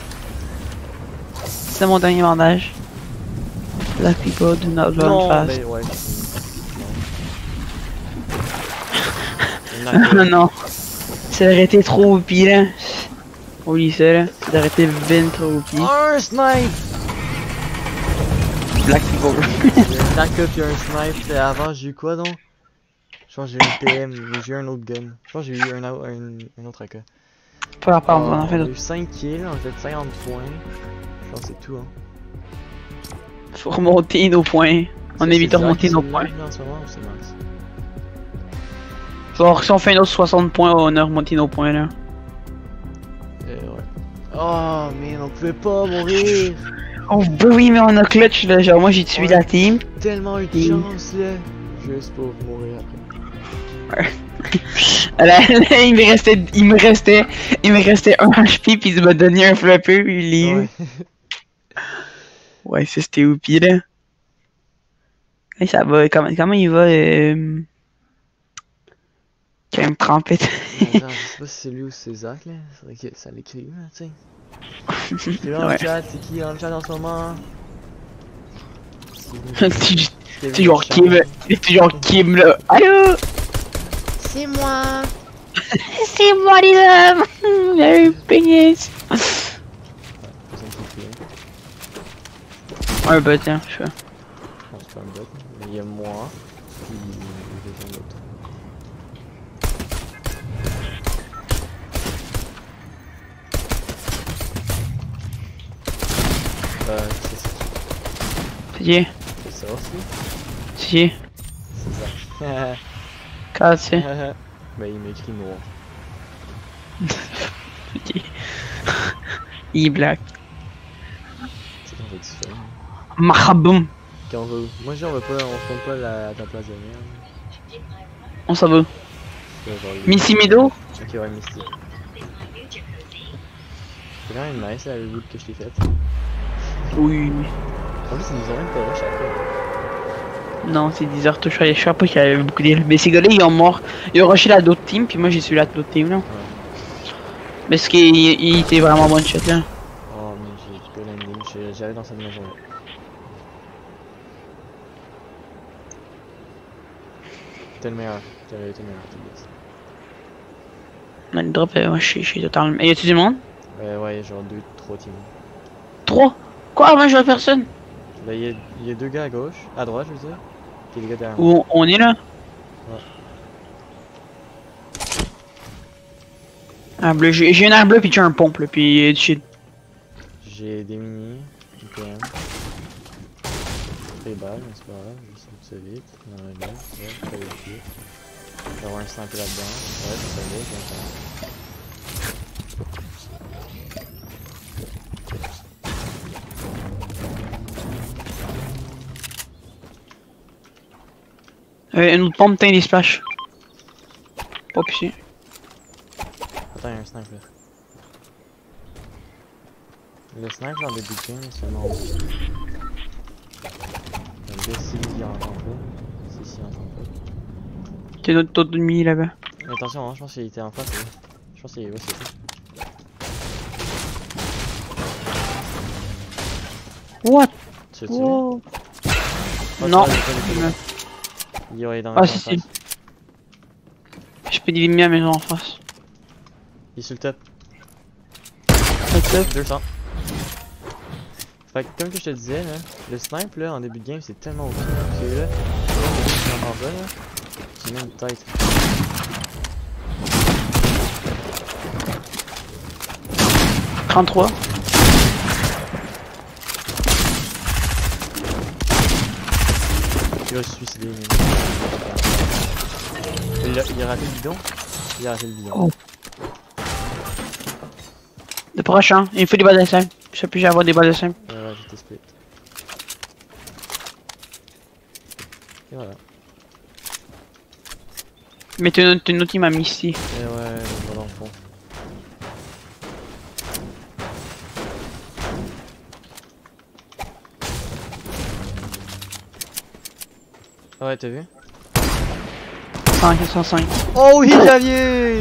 Speaker 2: C'est mon dernier bandage. Black people do not run
Speaker 3: Non,
Speaker 2: fast.
Speaker 3: mais ouais.
Speaker 2: Non, non. C'est arrêté trop au pire, là. Oui, ça, là. C'est arrêté bien trop au pire.
Speaker 3: Un snipe!
Speaker 2: Black people.
Speaker 3: Il y a un backup, il y a un snipe. Et avant, j'ai eu quoi donc? Je pense que j'ai eu une PM, mais j'ai eu un autre gun. Je pense que j'ai eu un autre AK.
Speaker 2: Pas la part, on en fait
Speaker 3: On a
Speaker 2: d'autres.
Speaker 3: eu 5 kills, on a fait 50 points. Je pense que c'est tout, hein.
Speaker 2: Faut remonter nos points. On évite de remonter nos points.
Speaker 3: En ce moment, c'est max.
Speaker 2: Genre, si on fait un autre 60 points, on a remonté nos points, là.
Speaker 3: Ouais. Oh, mais on pouvait pas mourir!
Speaker 2: Oh, bah oui, mais on a clutch, là. Genre, moi, j'ai tué
Speaker 3: Ouais.
Speaker 2: la team.
Speaker 3: Tellement eu de chance, là! Juste pour mourir après.
Speaker 2: Là, il me restait un HP, puis il m'a donné un flopper, puis il l'a eu.
Speaker 3: Ouais.
Speaker 2: Ouais, ça c'était oupi là. Et ça va, comment il va quand même trempé.
Speaker 3: Attends, je sais pas si c'est lui ou c'est Zach, là. Faudrait que ça l'écrive, là, tu sais. C'est là dans le
Speaker 2: Ouais.
Speaker 3: chat, c'est qui dans le chat en ce moment?
Speaker 2: C'est toujours Kim, c'est toujours Kim là. Allô?
Speaker 3: C'est moi!
Speaker 2: C'est moi les hommes! J'ai eu pénis! Ouais, bah tiens, je fais.
Speaker 3: Je pense pas un bot, mais il y a moi, puis quelqu'un d'autre. C'est ça.
Speaker 2: C'est qui?
Speaker 3: C'est ça aussi?
Speaker 2: C'est qui?
Speaker 3: C'est ça.
Speaker 2: Quand c'est?
Speaker 3: Ben il m'écrit noir.
Speaker 2: Ok. Il est black.
Speaker 3: C'est qu'on va du fun.
Speaker 2: Mahaboum!
Speaker 3: Quand on va où? Moi je dis on se compte pas ta place de merde.
Speaker 2: On s'en va.
Speaker 3: Genre,
Speaker 2: Missy Meadow?
Speaker 3: Ok ouais Misty. C'est quand même nice la reboot que je t'ai faite.
Speaker 2: Oui.
Speaker 3: En plus, ils nous ont même pas rush après.
Speaker 2: Non, c'est 10 heures touche. Je sais pas qu'il y avait beaucoup d'îles. Mais ces gars-là, ils ont mort. Ils ont rushé la d'autres teams, puis moi j'ai suivi la d'autres teams là.
Speaker 3: Ouais.
Speaker 2: Parce qu'il était vraiment one shot là.
Speaker 3: Oh, mais j'ai pas l'ending. J'allais dans cette maison là. T'es le meilleur. T'es le meilleur, t'es
Speaker 2: Le drop, moi je suis totalement. Et y a-tu du monde?
Speaker 3: ouais, genre 2-3 teams.
Speaker 2: 3? Quoi? Moi je vois personne.
Speaker 3: Là, il y a 2 gars à gauche, à droite, je veux dire. Puis des gars derrière.
Speaker 2: Où on est là?
Speaker 3: Ouais.
Speaker 2: Un bleu, j'ai une air bleu puis j'ai un pompe là, puis du shit.
Speaker 3: J'ai des mini, une PM. Des balles, mais c'est pas grave, je saute ça vite. Non, là, ouais, pas vite. Je vais avoir un sniper là-dedans. Ouais, c'est ça, là,
Speaker 2: Une autre pompe teint des splash. Pas ici.
Speaker 3: Attends, il y a un sniper là. Le sniper dans le début de game, c'est bon. Le gars, s'il il entend pas. Si, il entend pas.
Speaker 2: T'es notre autre demi là-bas.
Speaker 3: Mais attention, hein, je pense qu'il était en face. Là. Je pense qu'il est. Ouais, c'est tout.
Speaker 2: What?
Speaker 3: Tu veux
Speaker 2: Wow.
Speaker 3: tuer?
Speaker 2: Non.
Speaker 3: Il est dans
Speaker 2: Ah si si. Je peux diviser la maison en face.
Speaker 3: Il est sur le top.
Speaker 2: Top.
Speaker 3: 200. Fait que comme que je te disais là, le snipe là en début de game c'est tellement OP. Parce que là, tu n'entends pas là, tu mets une tête. «
Speaker 2: 33.
Speaker 3: Il va se suicider. Il a raté le bidon. Il a raté le bidon.
Speaker 2: Oh. Le prochain, il me faut des balles de simple. Je sais plus, j'ai avoir des balles de simple.
Speaker 3: Ouais, j'étais split. Et voilà.
Speaker 2: Mais t'es une autre team à mis ici.
Speaker 3: Et ouais, on va dans le fond. Ah ouais, t'as vu?
Speaker 2: 5, 105.
Speaker 3: Oh oui, Javier!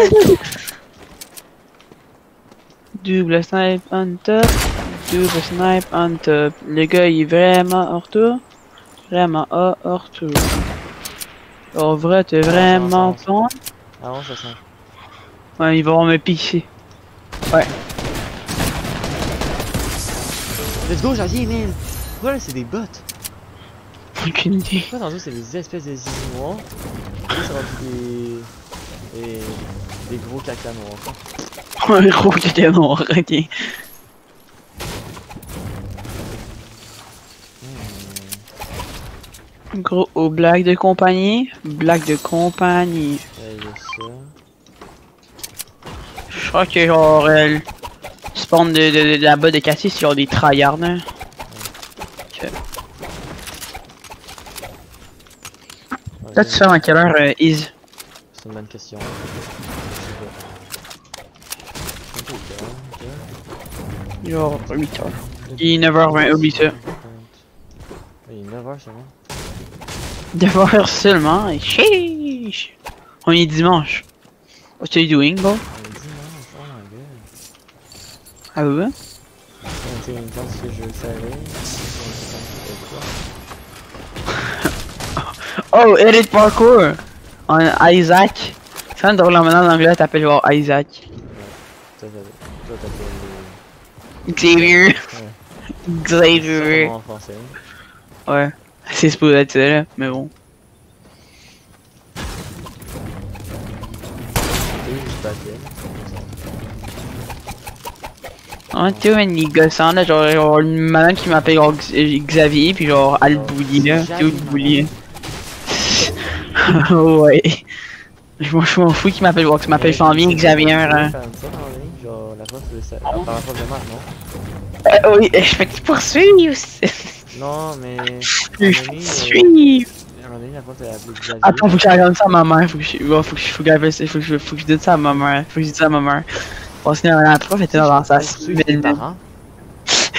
Speaker 2: Double snipe on top. Double snipe on top. Le gars il est vraiment hors tour. Vraiment hors tour. En vrai, t'es vraiment bon.
Speaker 3: Ah bon, ça sent.
Speaker 2: Ouais, ils vont me pisser. Ouais.
Speaker 3: Let's go, Javier, man! Voilà, c'est des bots!
Speaker 2: Aucune idée.
Speaker 3: Pourquoi tantôt c'est des espèces de zizi noirs? Là, c'est rendu des gros caca noirs.
Speaker 2: Un gros qui était noir, ok. Gros au blague de compagnie. Blague de compagnie.
Speaker 3: Ouais, il y a ça.
Speaker 2: Je crois que genre le spawn de là-bas de Cassis, c'est genre des tryhards hein. Ok. Là tu fais dans quelle heure Is?
Speaker 3: C'est une bonne question.
Speaker 2: Genre 8h. Il est 9h20, oublie ça.
Speaker 3: Il est 9h seulement.
Speaker 2: 9h seulement, et chiche. On est dimanche. What are you doing, bro?
Speaker 3: On est dimanche, oh my god.
Speaker 2: Ah ouais?
Speaker 3: C'est une chance que je le savais.
Speaker 2: Oh, edit parkour! On Isaac. C'est un drôle maintenant en anglais, t'appelles genre Isaac.
Speaker 3: Toi t'appelles
Speaker 2: Xavier.
Speaker 3: Xavier.
Speaker 2: Xavier.
Speaker 3: En français.
Speaker 2: Ouais. C'est supposé être ça là, mais bon. Ah, tu vois, une gossant là, genre une madame qui m'appelle genre Xavier, puis genre elle bouillie là, tu où le bouillie. Ouais. Je m'en fous qui m'appelle, qui m'appelle Fanvien Xavier hein.
Speaker 3: Genre la fois c'est ça. Par rapport vraiment, non?
Speaker 2: Oui, je fais que tu poursuives.
Speaker 3: Non, mais.
Speaker 2: Je poursuis. Attends, faut que j'arrive ça à ma mère, faut que je dise ça à ma mère, faut que je dise ça à ma mère. Parce que la prof était dans sa semaine.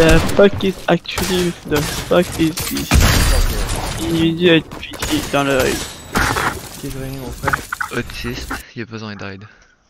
Speaker 2: The fuck is actually the fuck is this? Il dit être piqué dans l'oreille.
Speaker 3: Qu'est-ce que mon frère?
Speaker 4: Autiste, il a besoin d'aide.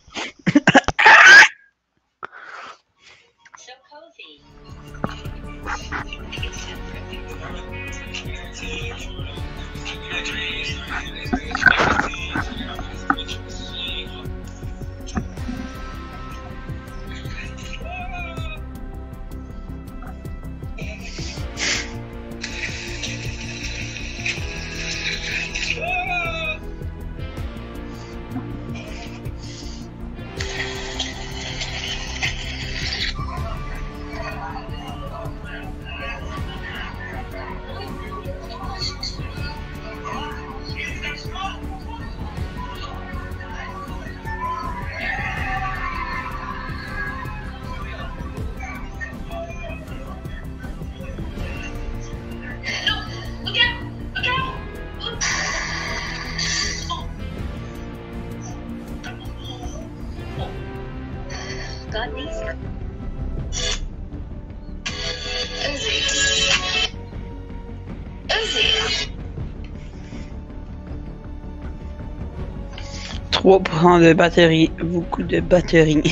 Speaker 2: de batterie, beaucoup de batterie.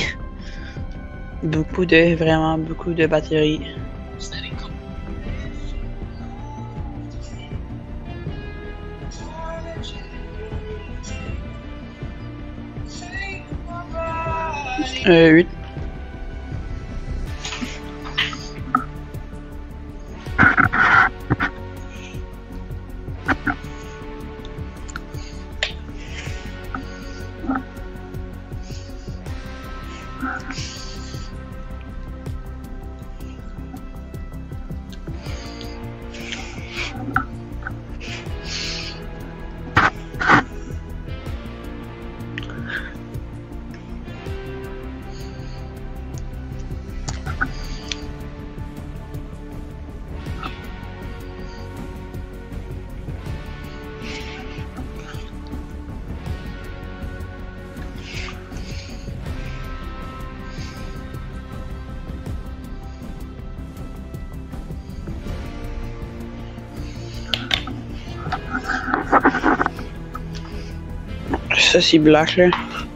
Speaker 2: Vraiment beaucoup de batterie. Oui. Ça c'est black là.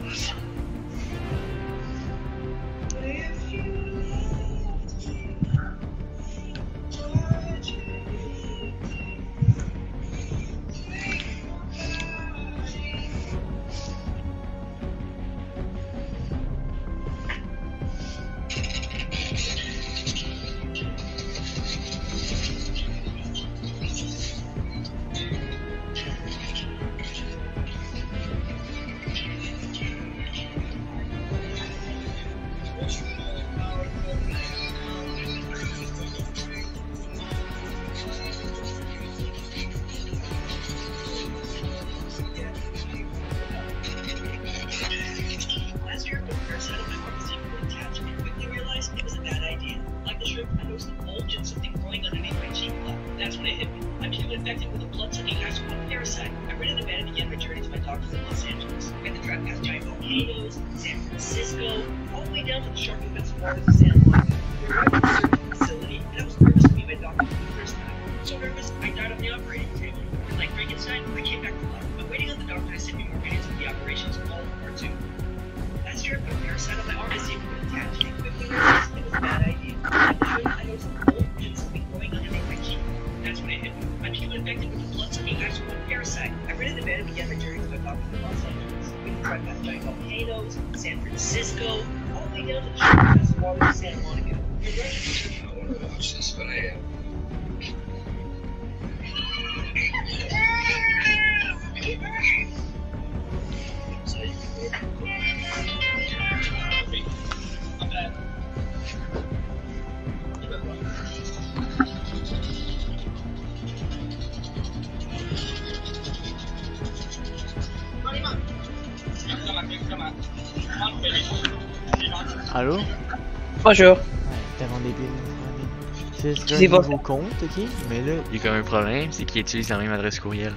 Speaker 3: Allô?
Speaker 2: Bonjour.
Speaker 3: Ouais, t'as vendu des billes. C'est un nouveau compte, ok? Mais là,
Speaker 4: il y a quand même un problème, c'est qu'il utilise la même adresse courriel.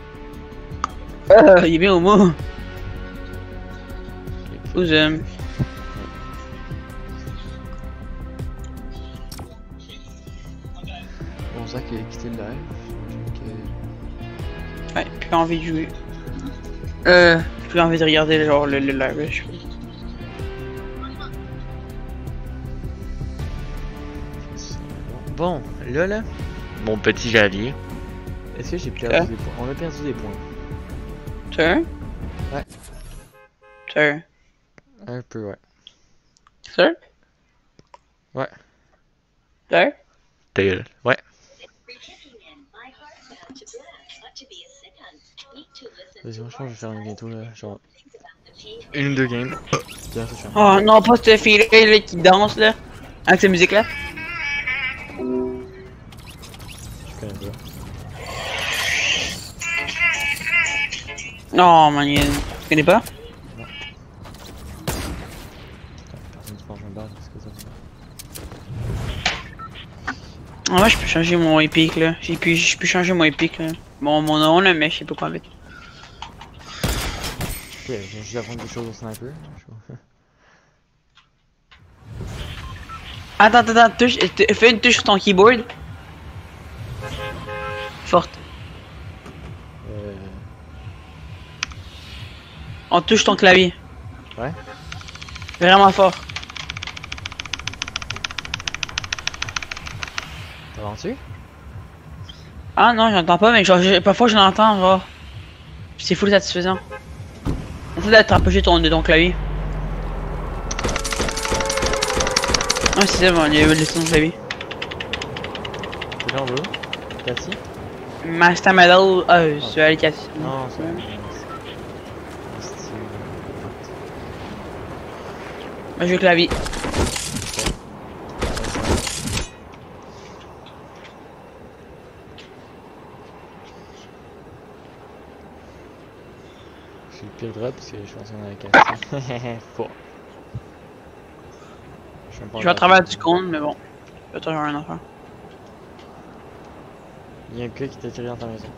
Speaker 2: Il est bien au mot. Où j'aime.
Speaker 3: ça qu'il a quitté le live.
Speaker 2: Ouais, plus envie de jouer. Plus envie de regarder genre le live, je sais.
Speaker 3: Bon, là.
Speaker 4: Mon petit Javier.
Speaker 3: Est-ce que j'ai perdu des points? On a perdu des points.
Speaker 2: Sérieux?
Speaker 3: Ouais.
Speaker 2: Sérieux?
Speaker 3: Un peu, ouais.
Speaker 2: Sérieux?
Speaker 3: Ouais.
Speaker 2: Sérieux?
Speaker 4: Tail. Ouais.
Speaker 3: Vas-y, moi je pense que je vais faire une bientôt là. Genre,
Speaker 4: Une ou deux games.
Speaker 3: bien ça, je fais un-
Speaker 2: Oh non, pas cette fille-là là, qui danse là. Avec cette musique-là.
Speaker 3: Je connais pas.
Speaker 2: Non, man, tu connais pas?
Speaker 3: Personne se penche un bar, c'est que ça.
Speaker 2: Ah, moi, je peux changer mon épique là. Je peux changer mon épique là. Mon nom là, mais je sais pas quoi avec.
Speaker 3: Ok, je viens juste d'apprendre quelque chose au sniper.
Speaker 2: Attends, touche, fais une touche sur ton keyboard. Forte. On touche ton clavier.
Speaker 3: Ouais.
Speaker 2: Vraiment fort.
Speaker 3: T'entends-tu?
Speaker 2: Ah non, j'entends pas, mais genre, parfois je l'entends, genre. C'est full satisfaisant. Essaie d'être rapproché de ton clavier. Ah, c'est ça, bon, il y a le son de clavier.
Speaker 3: C'est là en bas? Cassie?
Speaker 2: Master Medal, c'est aller casser.
Speaker 3: Non, c'est
Speaker 2: Ouais.
Speaker 3: c'est-
Speaker 2: Moi, je joue clavier.
Speaker 3: J'ai le pire drop parce que je pense qu'on avait cassé. Faux.
Speaker 2: Je vais à travers du compte, mais bon. Je vais toujours un affaire.
Speaker 3: Il y a un gars qui t'a tiré dans ta maison.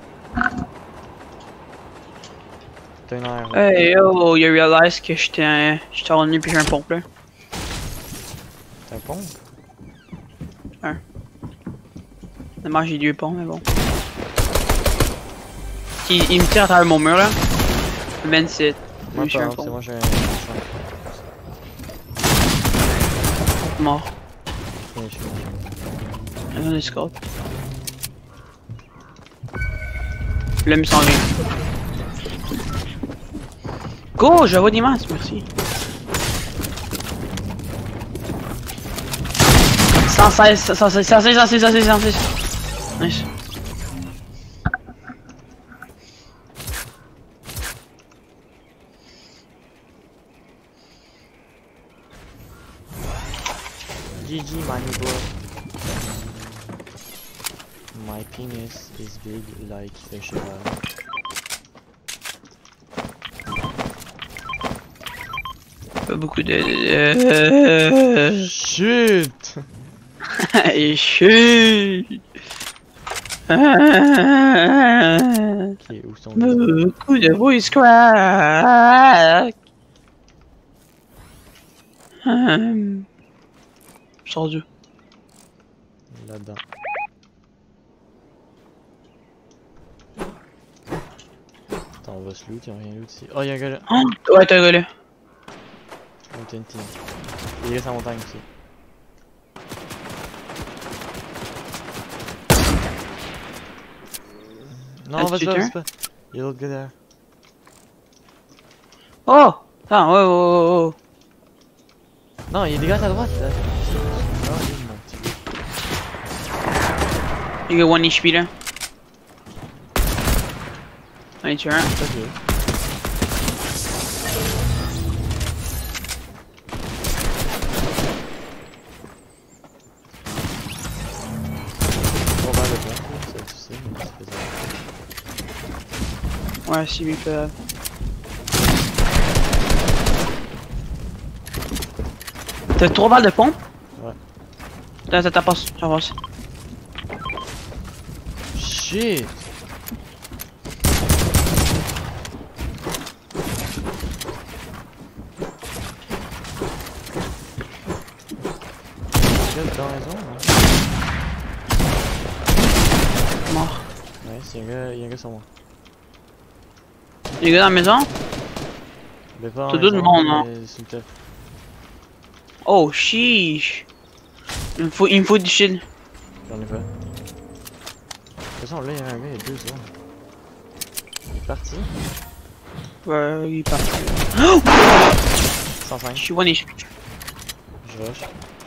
Speaker 3: T'as une air.
Speaker 2: Hey yo, you realize que j'étais revenu puis j'ai un pompe là.
Speaker 3: T'as un pompe?
Speaker 2: Dommage, j'ai 2 ponts, mais bon. Il me tire à travers mon mur là. Le man c'est.
Speaker 3: Moi,
Speaker 2: J'ai un
Speaker 3: pas, c'est
Speaker 2: pont.
Speaker 3: moi j'ai un.
Speaker 2: Mort.
Speaker 3: Je suis
Speaker 2: Attends, des scopes. Là, il me s'en vient. Go, je vois d'immense, merci. 116. Nice.
Speaker 3: GG, money bro. My penis is big like a cheval.
Speaker 2: Pas beaucoup de.
Speaker 3: Shit!
Speaker 2: Et chut.
Speaker 3: Ok, où sont les
Speaker 2: Beaucoup de voice crack. Sors Dieu.
Speaker 3: là-dedans? Attends, on va se loot, y'a rien loot ici. Oh, y'a un gars là.
Speaker 2: Oh, ouais, t'as un gars là.
Speaker 3: Oh, t'as une team. Il reste en montagne aussi. Non,
Speaker 2: Ah,
Speaker 3: vas-y,
Speaker 2: tu
Speaker 3: vas-y,
Speaker 2: tues un?
Speaker 3: c'est pas. Y'a l'autre gars derrière.
Speaker 2: Oh! Attends, oh.
Speaker 3: Non, y'a des gars à ta droite là. Oh, il est mon petit gars.
Speaker 2: Il y a 1 HP là. Allez, tu as un.
Speaker 3: Ok. On va le bon, ça tu sais, mais c'est pas ça.
Speaker 2: Ouais, si, lui peut. T'as 3 balles de pompe?
Speaker 3: Ouais.
Speaker 2: Attends, passe, ça passe.
Speaker 3: Shit! Quelle dans raison, hein? Il y a un gars sur moi.
Speaker 2: Les gars dans la maison?
Speaker 3: Mais pas en
Speaker 2: T'as d'autres
Speaker 3: maison,
Speaker 2: monde, hein?
Speaker 3: mais sur le top.
Speaker 2: Oh, chiche! Il me faut du shield.
Speaker 3: J'en ai pas. De toute façon, là, il y a un gars, il y a 2 zones. Il est parti.
Speaker 2: Ouais, il est parti.
Speaker 3: 105.
Speaker 2: Je suis one HP.
Speaker 3: Je rush.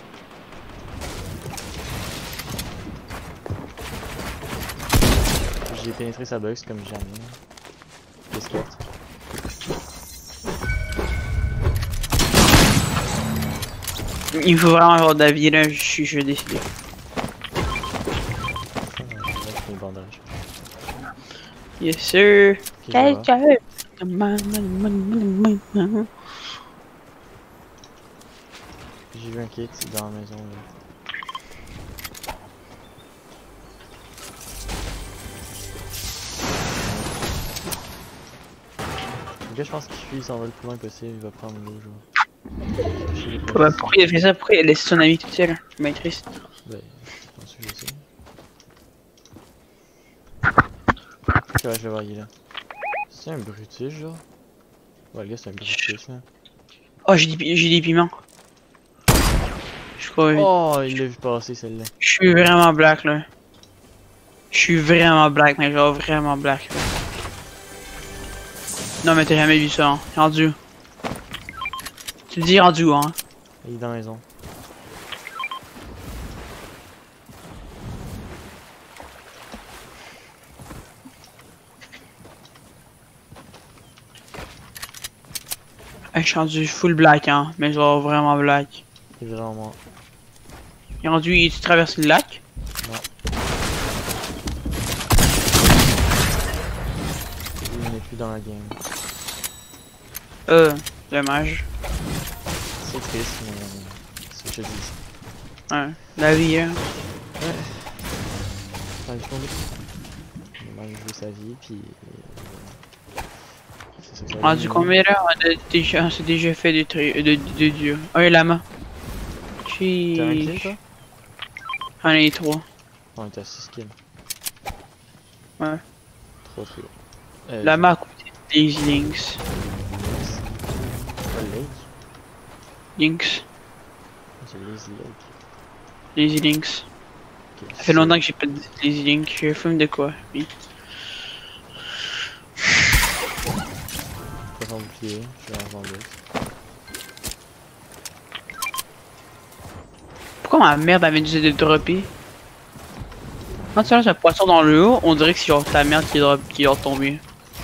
Speaker 3: J'ai pénétré sa box comme jamais. Biscuit.
Speaker 2: Il faut vraiment avoir d'avis là, je vais décider.
Speaker 3: Mes bandages.
Speaker 2: Yes sir!
Speaker 3: Ok, je vais voir. J'ai vu un kit dans la maison là. Le gars, je pense qu'il fuit, il s'en va le plus loin possible, il va prendre l'eau, genre.
Speaker 2: Ouais, pourquoi il a fait ça? Pourquoi il a laissé son ami tout seul? C'est bien triste.
Speaker 3: Ben, je pense que je sais. Ok, ouais, je vais voir, il est là. C'est un brutus, genre? Ouais, le gars, c'est un brutus, là.
Speaker 2: Oh, j'ai des piments. Je crois.
Speaker 3: Oh, il l'a vu passer, celle-là.
Speaker 2: Je suis vraiment black là. Je suis vraiment black, mais genre vraiment black. Là. Non, mais t'as jamais vu ça, hein. Rendu. Tu te dis rendu, hein.
Speaker 3: Il est dans la maison.
Speaker 2: Je suis rendu full black, hein. Mais genre vraiment black.
Speaker 3: Il est vraiment mort.
Speaker 2: Il est rendu, tu traverses le lac?
Speaker 3: Il n'est plus dans la game.
Speaker 2: Dommage.
Speaker 3: C'est triste, mais c'est ce que je dis.
Speaker 2: Ouais, la vie, hein.
Speaker 3: Ouais. Enfin, je tombé. Il a joué sa vie, puis. C'est ça que ça a
Speaker 2: Rendu
Speaker 3: donné.
Speaker 2: combien là? On s'est déjà fait de dieu. Oh, il y a la main.
Speaker 3: T'as un kill, toi?
Speaker 2: J'en ai 3.
Speaker 3: On était à 6 kills.
Speaker 2: Ouais.
Speaker 3: 3 kills.
Speaker 2: La main a coûté des links. Links.
Speaker 3: C'est Lazy Lake.
Speaker 2: Lazy Links.
Speaker 3: Ok,
Speaker 2: Ça fait longtemps que j'ai pas de Lazy Link. Je fume de quoi? Oui.
Speaker 3: Je vais bouclier, je vais en vendre d'autres.
Speaker 2: Pourquoi ma merde avait dû de dropper? Quand tu lances un poisson dans le haut, on dirait que c'est genre ta merde qui est retombée.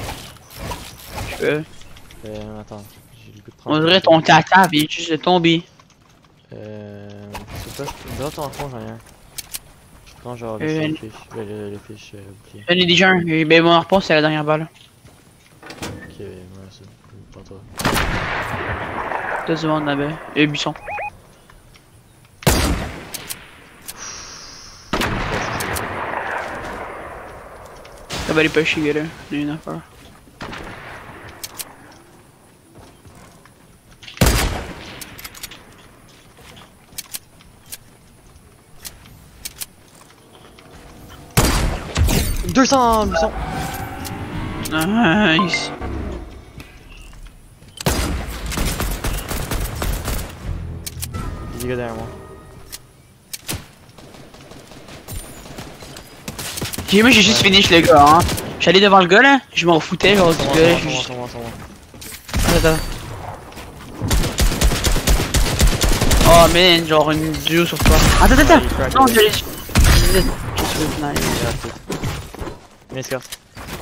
Speaker 3: Attends, j'ai le goût de prendre.
Speaker 2: On dirait ton caca vient juste de tomber.
Speaker 3: Je sais pas, dans ton fond j'en ai un. Je prends genre le fish, le fish bouclier.
Speaker 2: J'en ai déjà un, et ben mon réponse c'est la dernière balle.
Speaker 3: Ok, ouais, c'est pas toi.
Speaker 2: T'as du monde là-bas, et buisson. Ça va aller pas chier là, il y a une affaire.
Speaker 3: « 200 buissons !»
Speaker 2: Nice.
Speaker 3: Il y a des gars derrière moi.
Speaker 2: Moi j'ai juste finish le gars, hein. J'allais devant le gars là, je m'en foutais genre du gars.
Speaker 3: Sur moi.
Speaker 2: Attends. Oh man, genre une duo sur toi. Attends. Non, je l'ai.
Speaker 3: M'escorte.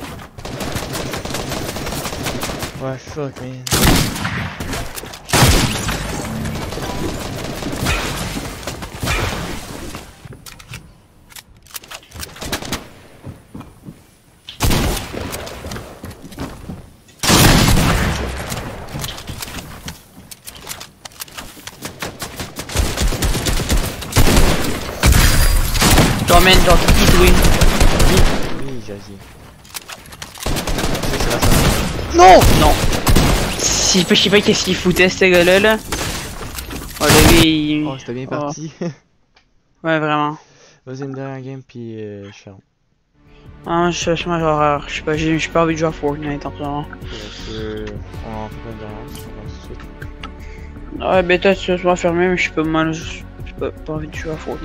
Speaker 3: Ouais, fuck, man.
Speaker 2: Genre man, genre tout qui oui.
Speaker 3: Oui, Jazzy. Non!
Speaker 2: Non. Si, je sais pas qu'est-ce qu'il foutait ce gars-là là. Oh le gars il...
Speaker 3: Oh, c'était bien parti.
Speaker 2: Ouais vraiment.
Speaker 3: Vas-y, une dernière game, puis je ferme.
Speaker 2: Ah, je suis genre, je sais pas, j'ai pas envie de jouer à Fortnite en ce moment.
Speaker 3: On en fait pas une dernière, on commence tout de suite.
Speaker 2: Ouais, bêta, tu vas fermer, mais je sais pas, moi, j'ai pas envie de jouer à Fortnite.